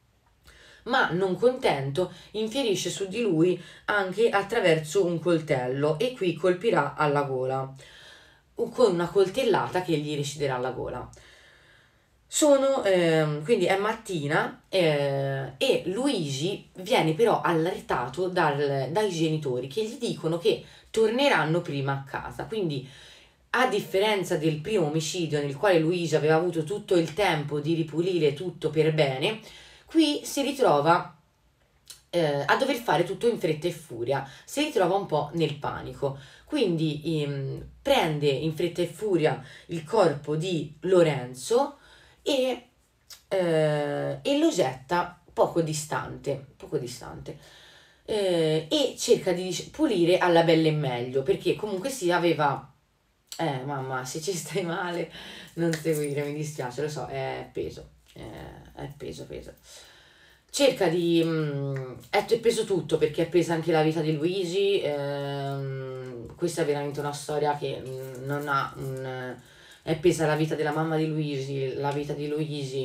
ma non contento, infierisce su di lui anche attraverso un coltello e qui colpirà alla gola, con una coltellata che gli reciderà alla gola. Sono, ehm, quindi è mattina eh, e Luigi viene però allertato dal- dai genitori che gli dicono che torneranno prima a casa. Quindi, a differenza del primo omicidio nel quale Luigi aveva avuto tutto il tempo di ripulire tutto per bene, qui si ritrova eh, a dover fare tutto in fretta e furia, si ritrova un po' nel panico. Quindi ehm, prende in fretta e furia il corpo di Lorenzo e, eh, e lo getta poco distante, poco distante. Eh, e cerca di dic- pulire alla belle e meglio, perché comunque si aveva... Eh, mamma, se ci stai male, non seguire, mi dispiace, lo so, è peso, eh, è peso, peso. Cerca di... mh, è è peso tutto, perché è pesa anche la vita di Luigi, ehm, questa è veramente una storia che mh, non ha un... è pesa la vita della mamma di Luigi, la vita di Luigi,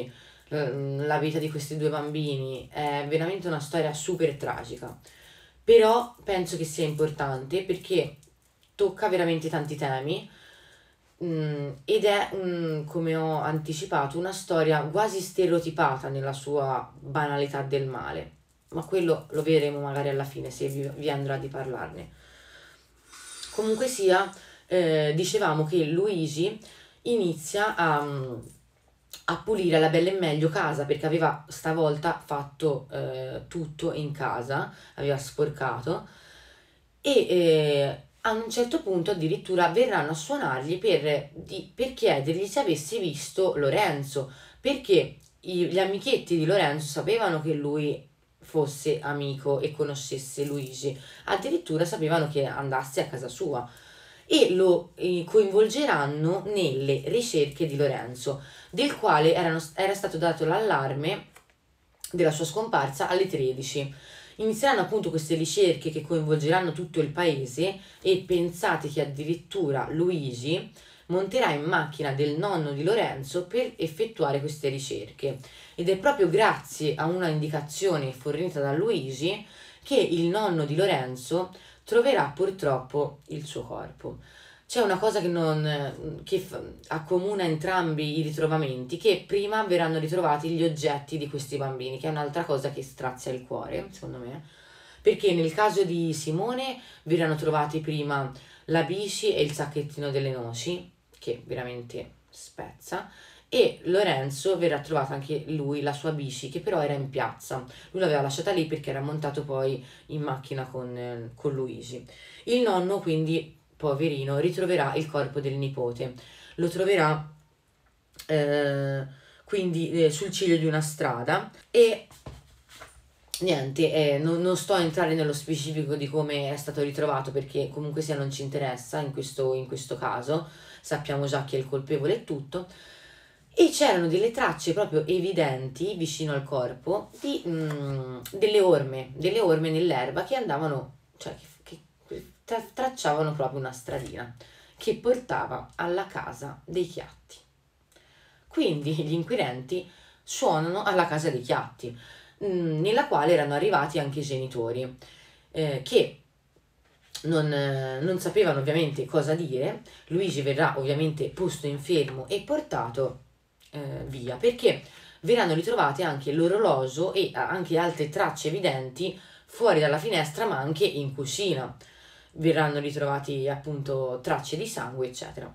ehm, la vita di questi due bambini, è veramente una storia super tragica, però penso che sia importante perché tocca veramente tanti temi. Mm, ed è, mm, come ho anticipato, una storia quasi stereotipata nella sua banalità del male, ma quello lo vedremo magari alla fine se vi, vi andrà di parlarne. Comunque sia, eh, dicevamo che Luigi inizia a, mm, a pulire la bella e meglio casa perché aveva stavolta fatto eh, tutto in casa, aveva sporcato e eh, a un certo punto addirittura verranno a suonargli per, di- per chiedergli se avesse visto Lorenzo, perché i- gli amichetti di Lorenzo sapevano che lui fosse amico e conoscesse Luigi, addirittura sapevano che andasse a casa sua e lo eh, coinvolgeranno nelle ricerche di Lorenzo, del quale erano- era stato dato l'allarme della sua scomparsa alle tredici. Inizieranno appunto queste ricerche che coinvolgeranno tutto il paese e pensate che addirittura Luigi monterà in macchina del nonno di Lorenzo per effettuare queste ricerche ed è proprio grazie a una indicazione fornita da Luigi che il nonno di Lorenzo troverà purtroppo il suo corpo. C'è una cosa che, non, che f- accomuna entrambi i ritrovamenti, che prima verranno ritrovati gli oggetti di questi bambini, che è un'altra cosa che strazia il cuore, secondo me, perché nel caso di Simone verranno trovati prima la bici e il sacchettino delle noci, che veramente spezza, e Lorenzo verrà trovato anche lui, la sua bici, che però era in piazza. Lui l'aveva lasciata lì perché era montato poi in macchina con, eh, con Luigi. Il nonno quindi poverino, ritroverà il corpo del nipote. Lo troverà eh, quindi eh, sul ciglio di una strada e niente, eh, non, non sto a entrare nello specifico di come è stato ritrovato perché comunque sia non ci interessa in questo, in questo caso, sappiamo già chi è il colpevole e tutto. E c'erano delle tracce proprio evidenti vicino al corpo di mm, delle orme, delle orme nell'erba che andavano, cioè che, che tra- tracciavano proprio una stradina che portava alla casa dei Chiatti. Quindi gli inquirenti suonano alla casa dei Chiatti, mm, nella quale erano arrivati anche i genitori, eh, che non, eh, non sapevano ovviamente cosa dire. Luigi verrà ovviamente posto in fermo e portato eh, via, perché verranno ritrovate anche l'orologio e anche altre tracce evidenti fuori dalla finestra, ma anche in cucina. Verranno ritrovati appunto tracce di sangue, eccetera.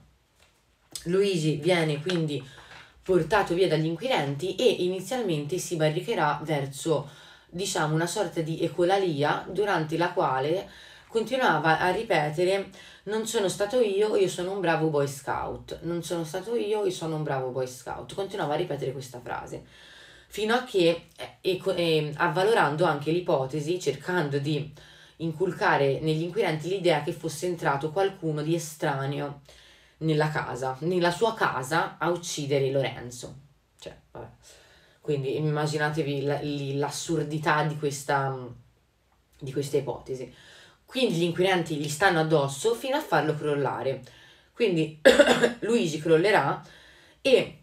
Luigi viene quindi portato via dagli inquirenti e inizialmente si barricherà verso, diciamo, una sorta di ecolalia durante la quale continuava a ripetere: non sono stato io, io sono un bravo boy scout, non sono stato io, io sono un bravo boy scout. Continuava a ripetere questa frase fino a che, eh, e, e, avvalorando anche l'ipotesi, cercando di inculcare negli inquirenti l'idea che fosse entrato qualcuno di estraneo nella casa, nella sua casa, a uccidere Lorenzo. Cioè, vabbè. Quindi immaginatevi la- li- l'assurdità di questa, di questa ipotesi. Quindi gli inquirenti gli stanno addosso fino a farlo crollare. Quindi Luigi crollerà e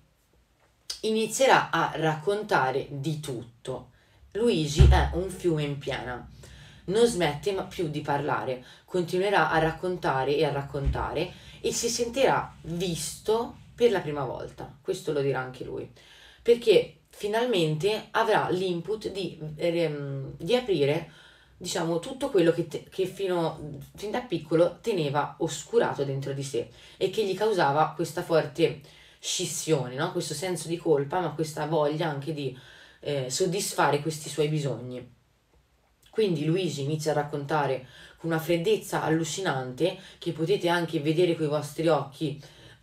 inizierà a raccontare di tutto. Luigi è un fiume in piena, non smette ma più di parlare, continuerà a raccontare e a raccontare e si sentirà visto per la prima volta. Questo lo dirà anche lui, perché finalmente avrà l'input di, ehm, di aprire, diciamo, tutto quello che, te- che fino fin da piccolo teneva oscurato dentro di sé e che gli causava questa forte scissione, no? Questo senso di colpa, ma questa voglia anche di eh, soddisfare questi suoi bisogni. Quindi Luigi inizia a raccontare con una freddezza allucinante che potete anche vedere con i vostri occhi,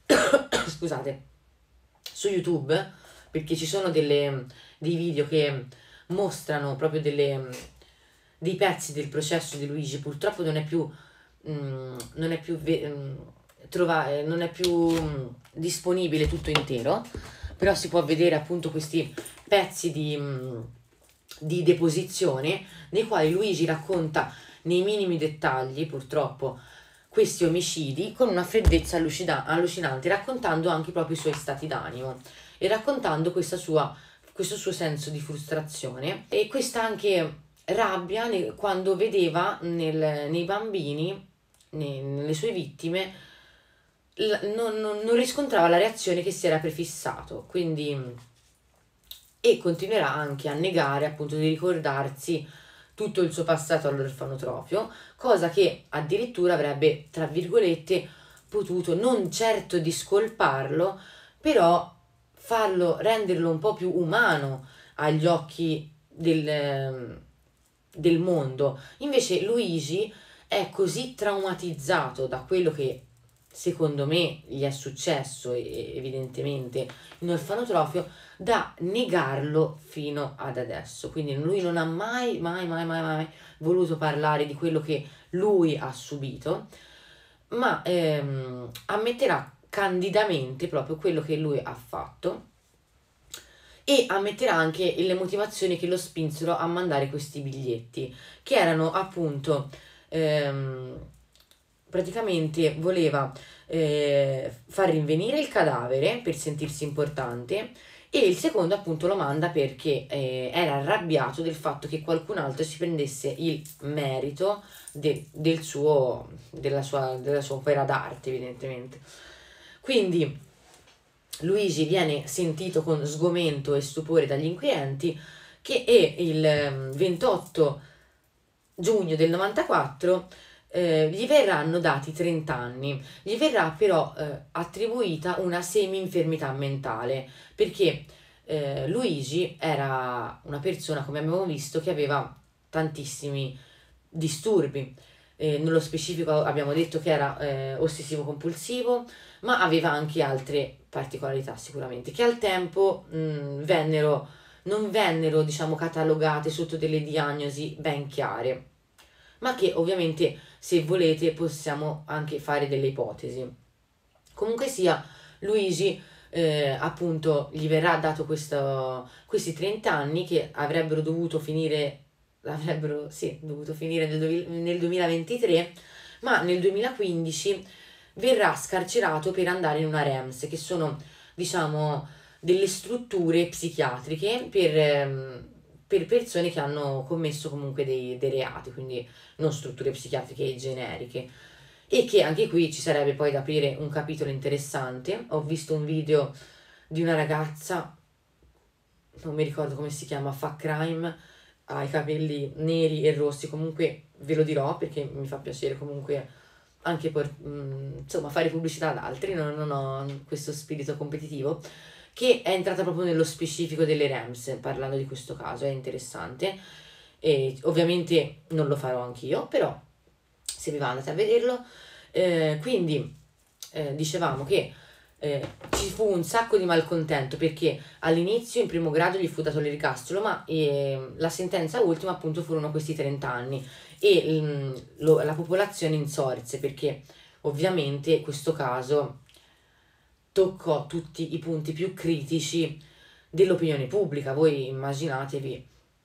scusate, su YouTube, perché ci sono delle, dei video che mostrano proprio delle, dei pezzi del processo di Luigi. Purtroppo non è più, mm, non è più, ve- mm, trova- eh, non è più mm, disponibile tutto intero, però si può vedere appunto questi pezzi di, mm, di deposizione nei quali Luigi racconta nei minimi dettagli, purtroppo, questi omicidi con una freddezza allucida- allucinante, raccontando anche proprio i suoi stati d'animo e raccontando questa sua, questo suo senso di frustrazione e questa anche rabbia ne- quando vedeva nel- nei bambini, ne- nelle sue vittime, l- non, non- non riscontrava la reazione che si era prefissato, quindi e continuerà anche a negare appunto di ricordarsi tutto il suo passato all'orfanotrofio, cosa che addirittura avrebbe, tra virgolette, potuto non certo discolparlo, però farlo, renderlo un po' più umano agli occhi del, ehm, del mondo. Invece Luigi è così traumatizzato da quello che secondo me gli è successo, e- evidentemente in orfanotrofio, da negarlo fino ad adesso. Quindi lui non ha mai, mai, mai, mai, mai voluto parlare di quello che lui ha subito, ma ehm, ammetterà candidamente proprio quello che lui ha fatto e ammetterà anche le motivazioni che lo spinsero a mandare questi biglietti, che erano appunto ehm, praticamente voleva eh, far rinvenire il cadavere per sentirsi importante e il secondo appunto lo manda perché eh, era arrabbiato del fatto che qualcun altro si prendesse il merito de- del suo, della sua, della sua opera d'arte, evidentemente. Quindi Luigi viene sentito con sgomento e stupore dagli inquirenti che è il ehm, ventotto giugno del novantaquattro eh, gli verranno dati trenta anni, gli verrà però eh, attribuita una semi-infermità mentale, perché eh, Luigi era una persona, come abbiamo visto, che aveva tantissimi disturbi. Eh, nello specifico abbiamo detto che era eh, ossessivo-compulsivo, ma aveva anche altre particolarità sicuramente, che al tempo mh, vennero, non vennero, diciamo, catalogate sotto delle diagnosi ben chiare, ma che ovviamente, se volete, possiamo anche fare delle ipotesi. Comunque sia, Luigi, eh, appunto, gli verrà dato questo, questi trenta anni che avrebbero dovuto finire, avrebbero, sì, dovuto finire nel, duemila nel duemilaventitré, ma nel duemilaquindici verrà scarcerato per andare in una REMS, che sono, diciamo, delle strutture psichiatriche per, ehm, per persone che hanno commesso comunque dei, dei reati, quindi non strutture psichiatriche generiche. E che anche qui ci sarebbe poi da aprire un capitolo interessante. Ho visto un video di una ragazza, non mi ricordo come si chiama, fa crime, ha i capelli neri e rossi, comunque ve lo dirò perché mi fa piacere comunque anche per mh, insomma fare pubblicità ad altri, non, non ho questo spirito competitivo, che è entrata proprio nello specifico delle REMS, parlando di questo caso, è interessante e ovviamente non lo farò anch'io, però se vi va andate a vederlo. Eh, quindi eh, dicevamo che eh, ci fu un sacco di malcontento perché all'inizio in primo grado gli fu dato l'ergastolo, ma eh, la sentenza ultima appunto furono questi trenta anni e mm, lo- la popolazione insorse perché ovviamente questo caso toccò tutti i punti più critici dell'opinione pubblica. Voi immaginatevi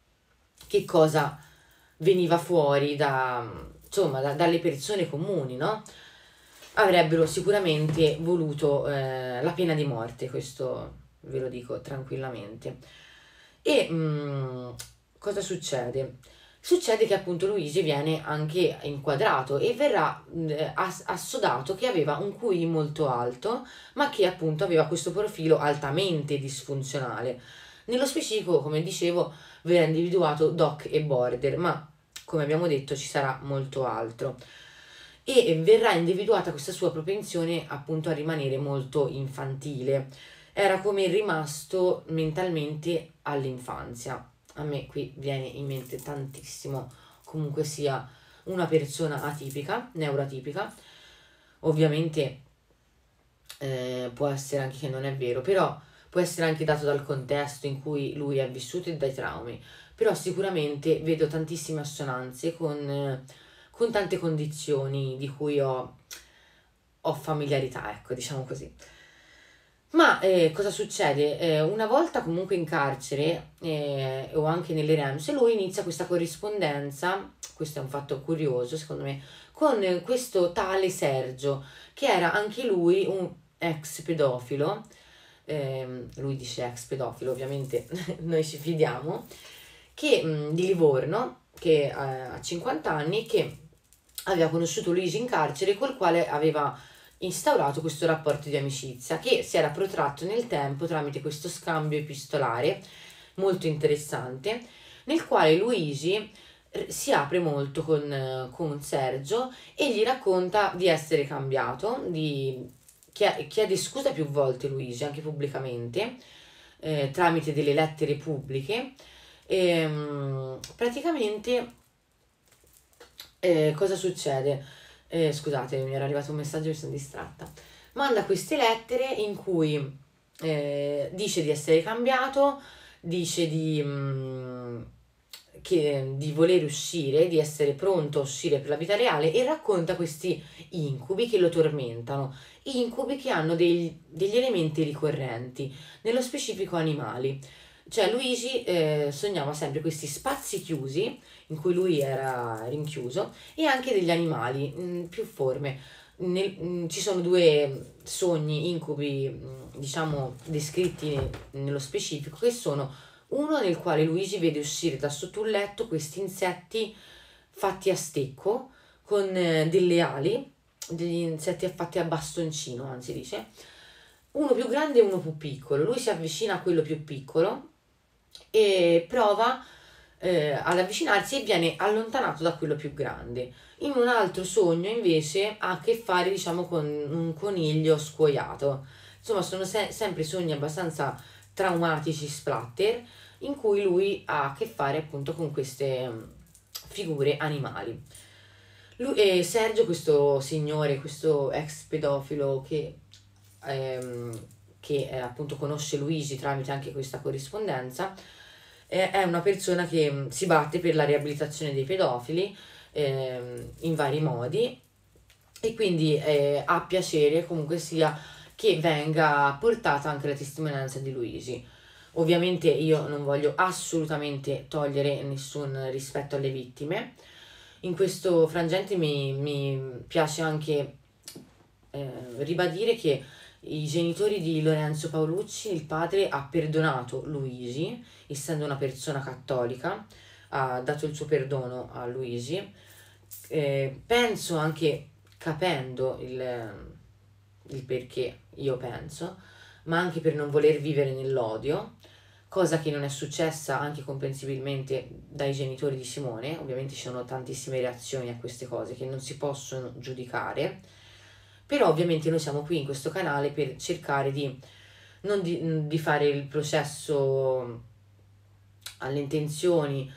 che cosa veniva fuori da, insomma, da- dalle persone comuni, no? Avrebbero sicuramente voluto eh, la pena di morte, questo ve lo dico tranquillamente. E mh, cosa succede? Succede che appunto Luigi viene anche inquadrato e verrà mh, ass- assodato che aveva un Q I molto alto, ma che appunto aveva questo profilo altamente disfunzionale. Nello specifico, come dicevo, verrà individuato Doc e Border, ma come abbiamo detto ci sarà molto altro. E verrà individuata questa sua propensione appunto a rimanere molto infantile. Era come rimasto mentalmente all'infanzia. A me qui viene in mente tantissimo, comunque sia una persona atipica, neuroatipica. Ovviamente eh, può essere anche che non è vero, però può essere anche dato dal contesto in cui lui ha vissuto e dai traumi. Però sicuramente vedo tantissime assonanze con, eh, con tante condizioni di cui ho, ho familiarità, ecco, diciamo così. Ma eh, cosa succede? Eh, una volta comunque in carcere eh, o anche nelle REMS, lui inizia questa corrispondenza, questo è un fatto curioso secondo me, con eh, questo tale Sergio, che era anche lui un ex pedofilo, ehm, lui dice ex pedofilo, ovviamente noi ci fidiamo, che, mh, di Livorno, che eh, ha cinquanta anni, che aveva conosciuto Luigi in carcere, col quale aveva instaurato questo rapporto di amicizia che si era protratto nel tempo tramite questo scambio epistolare molto interessante, nel quale Luigi eh, si apre molto con, eh, con Sergio e gli racconta di essere cambiato, di, chia- chiede scusa più volte Luigi, anche pubblicamente, eh, tramite delle lettere pubbliche. E, mm, praticamente eh, cosa succede? Eh, scusate, mi era arrivato un messaggio e mi sono distratta. Manda queste lettere in cui eh, dice di essere cambiato, dice di, mm, che, di voler uscire, di essere pronto a uscire per la vita reale e racconta questi incubi che lo tormentano, incubi che hanno dei- degli elementi ricorrenti, nello specifico animali. Cioè Luigi eh, sognava sempre questi spazi chiusi in cui lui era rinchiuso e anche degli animali, mh, più forme. Nel- mh, ci sono due sogni, incubi, mh, diciamo, descritti ne- nello specifico, che sono uno nel quale Luigi vede uscire da sotto un letto questi insetti fatti a stecco, con eh, delle ali, degli insetti fatti a bastoncino, anzi dice, uno più grande e uno più piccolo. Lui si avvicina a quello più piccolo e prova eh, ad avvicinarsi e viene allontanato da quello più grande. In un altro sogno invece ha a che fare, diciamo, con un coniglio scuoiato. Insomma, sono se- sempre sogni abbastanza traumatici, splatter, in cui lui ha a che fare appunto con queste mm, figure animali. Lui, e Sergio, questo signore, questo ex pedofilo che, ehm, che eh, appunto conosce Luigi tramite anche questa corrispondenza, è è una persona che mh, si batte per la riabilitazione dei pedofili ehm, in vari modi e quindi eh, ha piacere comunque sia che venga portata anche la testimonianza di Luigi. Ovviamente io non voglio assolutamente togliere nessun rispetto alle vittime. In questo frangente mi, mi piace anche eh, ribadire che i genitori di Lorenzo Paolucci, il padre, ha perdonato Luigi, essendo una persona cattolica, ha dato il suo perdono a Luigi. Eh, penso anche capendo il, il perché, io penso, ma anche per non voler vivere nell'odio, cosa che non è successa anche comprensibilmente dai genitori di Simone. Ovviamente ci sono tantissime reazioni a queste cose che non si possono giudicare, però ovviamente noi siamo qui in questo canale per cercare di non di, di fare il processo alle intenzioni,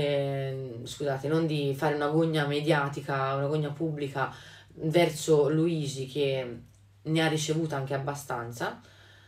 eh, scusate, non di fare una gogna mediatica, una gogna pubblica verso Luigi, che ne ha ricevuta anche abbastanza,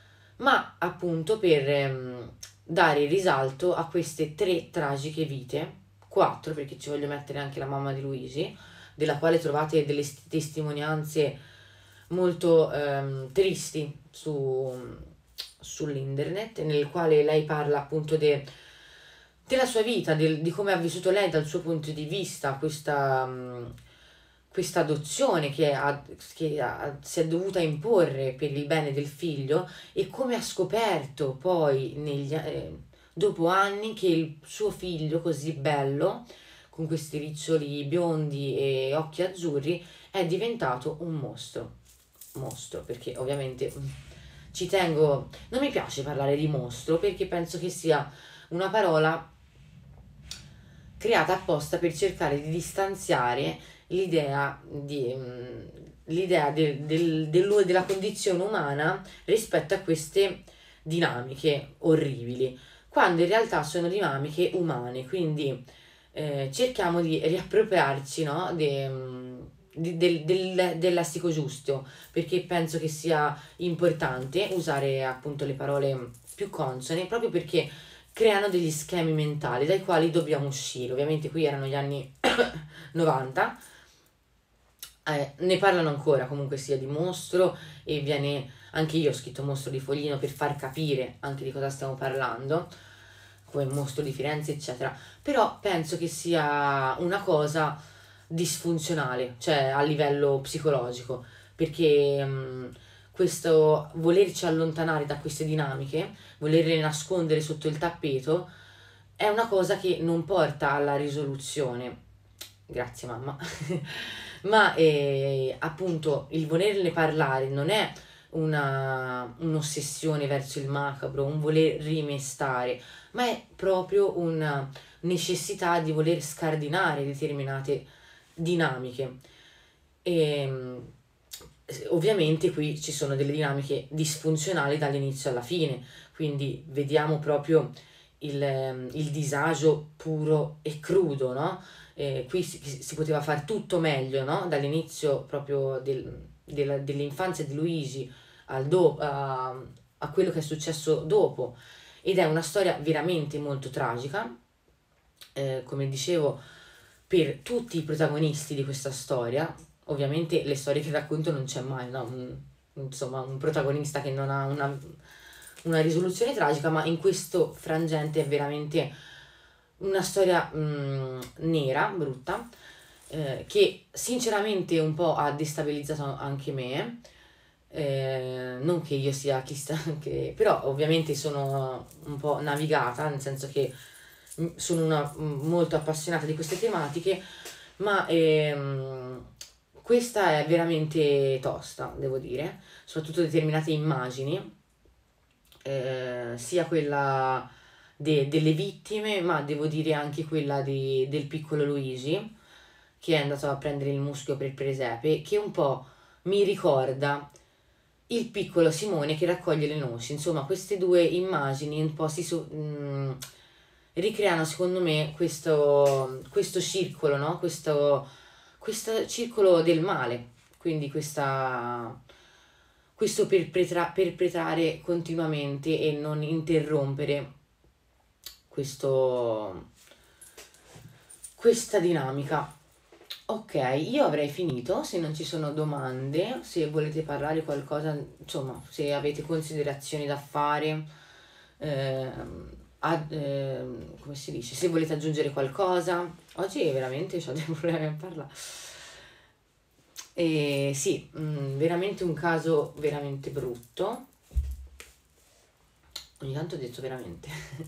ma appunto per ehm, dare risalto a queste tre tragiche vite, quattro perché ci voglio mettere anche la mamma di Luigi, della quale trovate delle st- testimonianze molto ehm, tristi su, sull'internet, nel quale lei parla appunto de- della sua vita, del- di come ha vissuto lei dal suo punto di vista questa, mh, questa adozione che, ha, che ha- si è dovuta imporre per il bene del figlio, e come ha scoperto poi, negli, eh, dopo anni, che il suo figlio così bello, con questi riccioli biondi e occhi azzurri, è diventato un mostro. Mostro, perché ovviamente mm, ci tengo, non mi piace parlare di mostro perché penso che sia una parola creata apposta per cercare di distanziare l'idea di, mm, l'idea del- del- dell'u- della condizione umana rispetto a queste dinamiche orribili, quando in realtà sono dinamiche umane. Quindi eh, cerchiamo di riappropriarci, no, de- mm, di- del, del, del lessico giusto, perché penso che sia importante usare appunto le parole più consone, proprio perché creano degli schemi mentali dai quali dobbiamo uscire. Ovviamente qui erano gli anni novanta, eh, ne parlano ancora comunque sia di mostro, e viene, anche io ho scritto mostro di Foglino per far capire anche di cosa stiamo parlando, come mostro di Firenze eccetera, però penso che sia una cosa disfunzionale, cioè a livello psicologico, perché mh, questo volerci allontanare da queste dinamiche, volerle nascondere sotto il tappeto, è una cosa che non porta alla risoluzione. Grazie mamma. Ma eh, appunto il volerne parlare non è una, un'ossessione verso il macabro, un voler rimestare, ma è proprio una necessità di voler scardinare determinate dinamiche. E ovviamente qui ci sono delle dinamiche disfunzionali dall'inizio alla fine, quindi vediamo proprio il, il disagio puro e crudo, no? Eh, qui si, si poteva fare tutto meglio, no? Dall'inizio proprio del, della, dell'infanzia di Luigi al do, a, a quello che è successo dopo, ed è una storia veramente molto tragica, eh, come dicevo, per tutti i protagonisti di questa storia. Ovviamente le storie che racconto non c'è mai, no? un, insomma, un protagonista che non ha una, una risoluzione tragica, ma in questo frangente è veramente una storia mh, nera, brutta, eh, che sinceramente un po' ha destabilizzato anche me. Eh, non che io sia chissà che, però ovviamente sono un po' navigata, nel senso che sono una, molto appassionata di queste tematiche, ma ehm, questa è veramente tosta, devo dire, soprattutto determinate immagini, eh, sia quella de- delle vittime, ma devo dire anche quella di- del piccolo Luigi, che è andato a prendere il muschio per presepe, che un po' mi ricorda il piccolo Simone che raccoglie le noci. Insomma, queste due immagini un po' si so- mh, ricreano secondo me questo, questo circolo, no? Questo, questo circolo del male, quindi questa, questo perpetra- perpetrare continuamente e non interrompere questo, questa dinamica. Ok, io avrei finito, se non ci sono domande, se volete parlare qualcosa, insomma, se avete considerazioni da fare, ehm, ad- ehm, come si dice, se volete aggiungere qualcosa. Oggi veramente ho dei problemi a parlare. E sì, mm, veramente un caso veramente brutto. Ogni tanto ho detto veramente.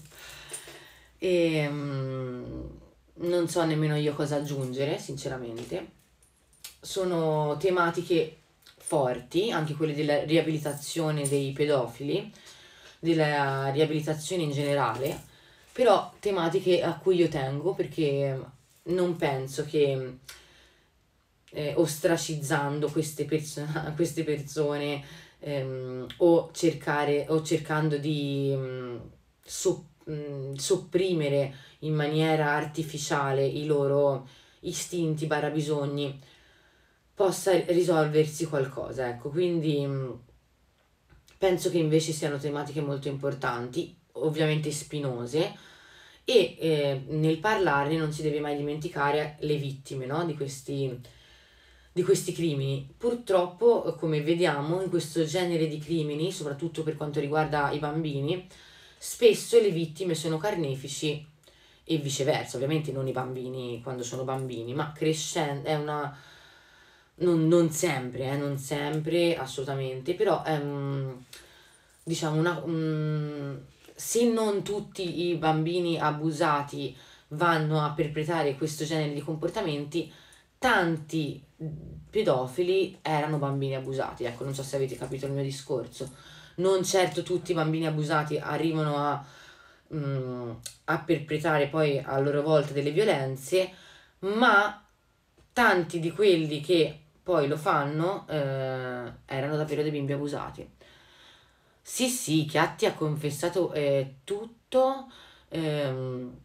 E mm, non so nemmeno io cosa aggiungere, sinceramente. Sono tematiche forti, anche quelle della riabilitazione dei pedofili, della riabilitazione in generale, però tematiche a cui io tengo perché non penso che eh, ostracizzando queste, perso- queste persone ehm, o, cercare, o cercando di mh, so- mh, sopprimere in maniera artificiale i loro istinti barra bisogni possa risolversi qualcosa, ecco, quindi mh, penso che invece siano tematiche molto importanti, ovviamente spinose, e eh, nel parlarne non si deve mai dimenticare le vittime, no? di questi, di questi crimini. Purtroppo, come vediamo, in questo genere di crimini, soprattutto per quanto riguarda i bambini, spesso le vittime sono carnefici e viceversa, ovviamente non i bambini quando sono bambini, ma crescendo è una non, non sempre, eh, non sempre, assolutamente, però è un- diciamo una, un- se non tutti i bambini abusati vanno a perpetrare questo genere di comportamenti, tanti pedofili erano bambini abusati. Ecco, non so se avete capito il mio discorso. Non certo tutti i bambini abusati arrivano a, mm, a perpetrare poi a loro volta delle violenze, ma tanti di quelli che poi lo fanno eh, erano davvero dei bimbi abusati. Sì, sì, Chiatti ha confessato eh, tutto. ehm,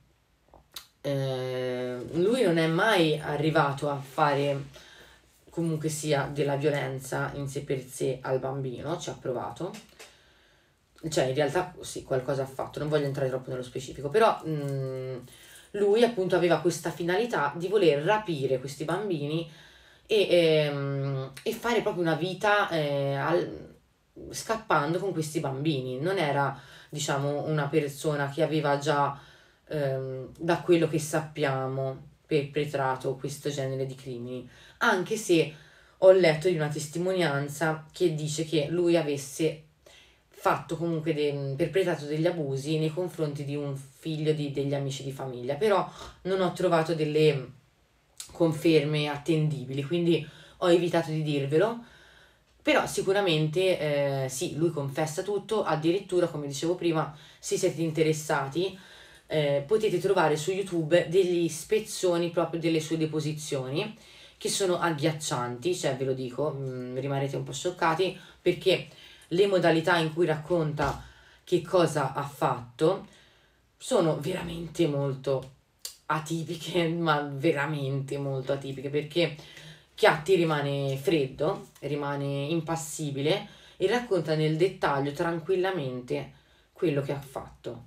eh, lui non è mai arrivato a fare comunque sia della violenza in sé per sé al bambino, ci ha provato. Cioè, in realtà sì, qualcosa ha fatto, non voglio entrare troppo nello specifico, però mh, lui appunto aveva questa finalità di voler rapire questi bambini e, ehm, e fare proprio una vita eh, al- scappando con questi bambini. Non era, diciamo, una persona che aveva già, ehm, da quello che sappiamo, perpetrato questo genere di crimini. Anche se ho letto di una testimonianza che dice che lui avesse fatto comunque, de- perpetrato degli abusi nei confronti di un figlio di- degli amici di famiglia, però non ho trovato delle conferme attendibili, quindi ho evitato di dirvelo. Però sicuramente eh, sì, lui confessa tutto, addirittura come dicevo prima, se siete interessati eh, potete trovare su YouTube degli spezzoni proprio delle sue deposizioni che sono agghiaccianti, cioè ve lo dico, mh, rimarrete un po' scioccati perché le modalità in cui racconta che cosa ha fatto sono veramente molto atipiche, ma veramente molto atipiche, perché Chiatti rimane freddo, rimane impassibile e racconta nel dettaglio tranquillamente quello che ha fatto,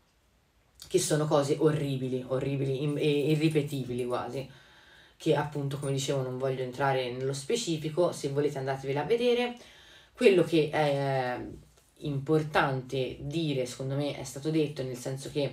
che sono cose orribili, orribili im- e irripetibili quasi, che appunto, come dicevo, non voglio entrare nello specifico, se volete andatevela a vedere. Quello che è importante dire, secondo me è stato detto, nel senso che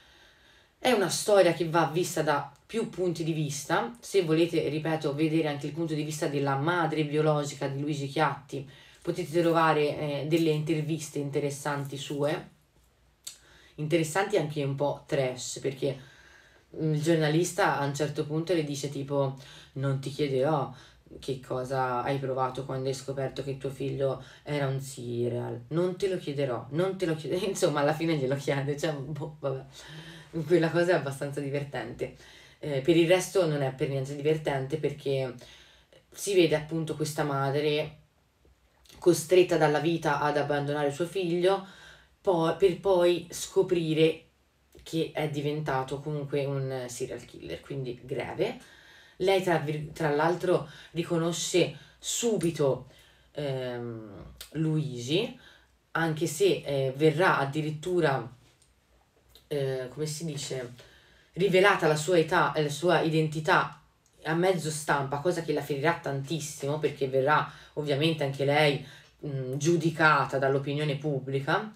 è una storia che va vista da più punti di vista. Se volete, ripeto, vedere anche il punto di vista della madre biologica di Luigi Chiatti, potete trovare eh, delle interviste interessanti sue, interessanti anche un po' trash, perché mm, il giornalista a un certo punto le dice tipo non ti chiederò che cosa hai provato quando hai scoperto che tuo figlio era un serial, non te lo chiederò, non te lo chiederò, insomma alla fine glielo chiede, cioè boh, vabbè, quella cosa è abbastanza divertente. Eh, per il resto non è per niente divertente perché si vede appunto questa madre costretta dalla vita ad abbandonare suo figlio poi, per poi scoprire che è diventato comunque un serial killer, quindi greve. Lei tra, vir- tra l'altro riconosce subito ehm, Luigi, anche se eh, verrà addirittura, eh, come si dice, rivelata la sua età e la sua identità a mezzo stampa, cosa che la ferirà tantissimo perché verrà ovviamente anche lei mh, giudicata dall'opinione pubblica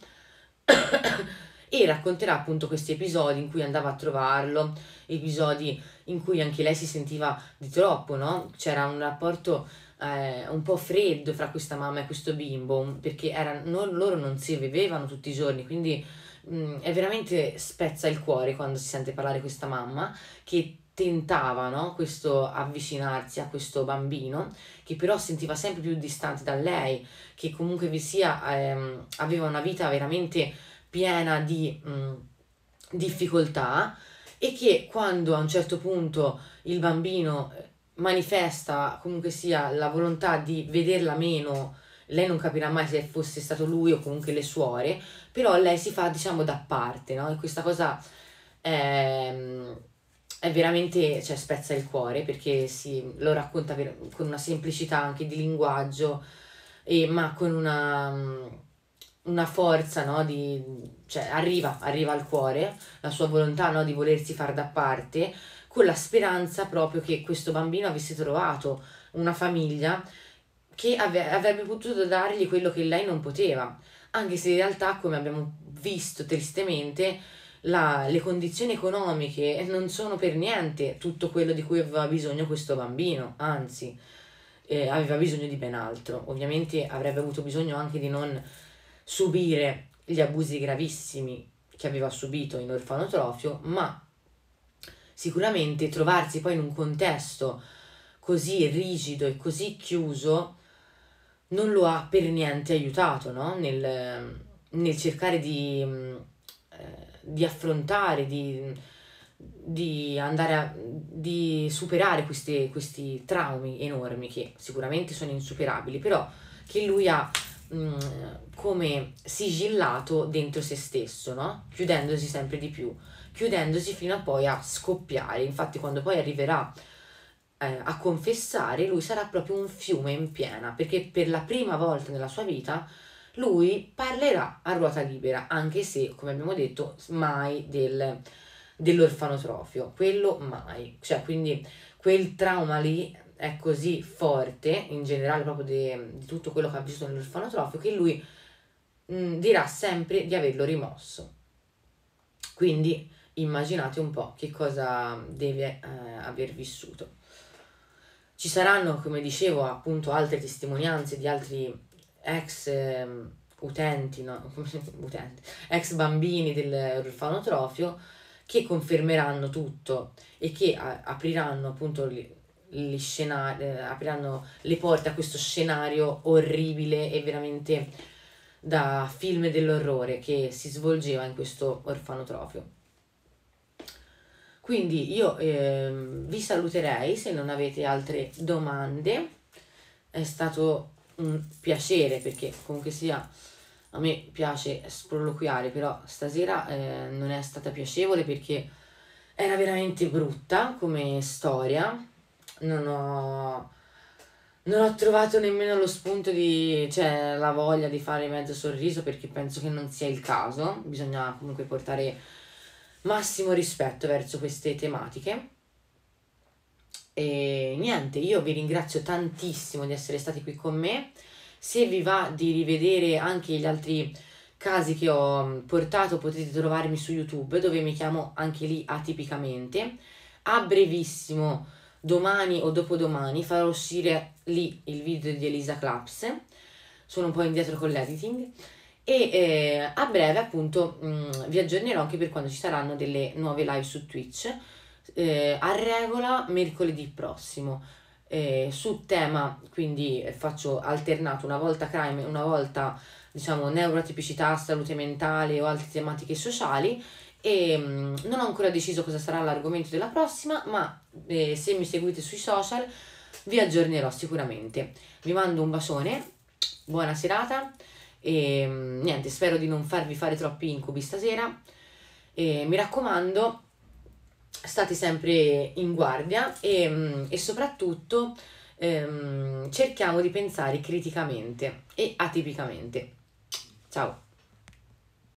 e racconterà appunto questi episodi in cui andava a trovarlo, episodi in cui anche lei si sentiva di troppo, no? C'era un rapporto eh, un po' freddo fra questa mamma e questo bimbo, perché era, non- loro non si vivevano tutti i giorni, quindi mh, è veramente spezza il cuore quando si sente parlare questa mamma che tentava, no? Questo avvicinarsi a questo bambino, che però sentiva sempre più distante da lei, che comunque vi sia, ehm, aveva una vita veramente piena di mh, difficoltà e che quando a un certo punto il bambino eh, manifesta comunque sia la volontà di vederla meno, lei non capirà mai se fosse stato lui o comunque le suore, però lei si fa diciamo da parte, no? E questa cosa è, è veramente, cioè spezza il cuore perché si, lo racconta ver- con una semplicità anche di linguaggio, e, ma con una, una forza, no? Di, cioè arriva, arriva al cuore, la sua volontà, no? Di volersi far da parte, con la speranza proprio che questo bambino avesse trovato una famiglia che ave- avrebbe potuto dargli quello che lei non poteva, anche se in realtà, come abbiamo visto tristemente, la- le condizioni economiche non sono per niente tutto quello di cui aveva bisogno questo bambino, anzi, eh, aveva bisogno di ben altro. Ovviamente avrebbe avuto bisogno anche di non subire gli abusi gravissimi che aveva subito in orfanotrofio, ma sicuramente trovarsi poi in un contesto così rigido e così chiuso non lo ha per niente aiutato, no? Nel, nel cercare di, mm, eh, di affrontare, di, di andare a, di superare questi, questi traumi enormi che sicuramente sono insuperabili, però che lui ha mm, come sigillato dentro se stesso, no? Chiudendosi sempre di più, chiudendosi fino a poi a scoppiare. Infatti, quando poi arriverà eh, a confessare, lui sarà proprio un fiume in piena, perché per la prima volta nella sua vita lui parlerà a ruota libera, anche se, come abbiamo detto, mai del, dell'orfanotrofio, quello mai. Cioè, quindi quel trauma lì è così forte, in generale proprio de- di tutto quello che ha vissuto nell'orfanotrofio, che lui mh, dirà sempre di averlo rimosso. Quindi immaginate un po' che cosa deve eh, aver vissuto. Ci saranno, come dicevo, appunto altre testimonianze di altri ex eh, utenti, no? utenti, ex bambini dell'orfanotrofio che confermeranno tutto e che a- apriranno appunto gli, gli scenari, eh, apriranno le porte a questo scenario orribile e veramente da film dell'orrore che si svolgeva in questo orfanotrofio. Quindi io ehm, vi saluterei se non avete altre domande. È stato un piacere, perché comunque sia a me piace sproloquiare, però stasera eh, non è stata piacevole perché era veramente brutta come storia. Non ho, non ho trovato nemmeno lo spunto di, cioè la voglia di fare mezzo sorriso, perché penso che non sia il caso. Bisogna comunque portare massimo rispetto verso queste tematiche. E niente, io vi ringrazio tantissimo di essere stati qui con me. Se vi va di rivedere anche gli altri casi che ho portato, potete trovarmi su YouTube, dove mi chiamo anche lì Atipicamente. A brevissimo, domani o dopodomani, farò uscire lì il video di Elisa Claps. Sono un po' indietro con l'editing. E eh, a breve appunto mh, vi aggiornerò anche per quando ci saranno delle nuove live su Twitch, eh, a regola mercoledì prossimo, eh, su tema, quindi eh, faccio alternato, una volta crime, una volta diciamo neurotipicità, salute mentale o altre tematiche sociali. E mh, non ho ancora deciso cosa sarà l'argomento della prossima, ma eh, se mi seguite sui social vi aggiornerò sicuramente. Vi mando un bacione, buona serata. E mm, niente, spero di non farvi fare troppi incubi stasera. E mi raccomando, state sempre in guardia e, mm, e soprattutto ehm, cerchiamo di pensare criticamente e atipicamente. Ciao!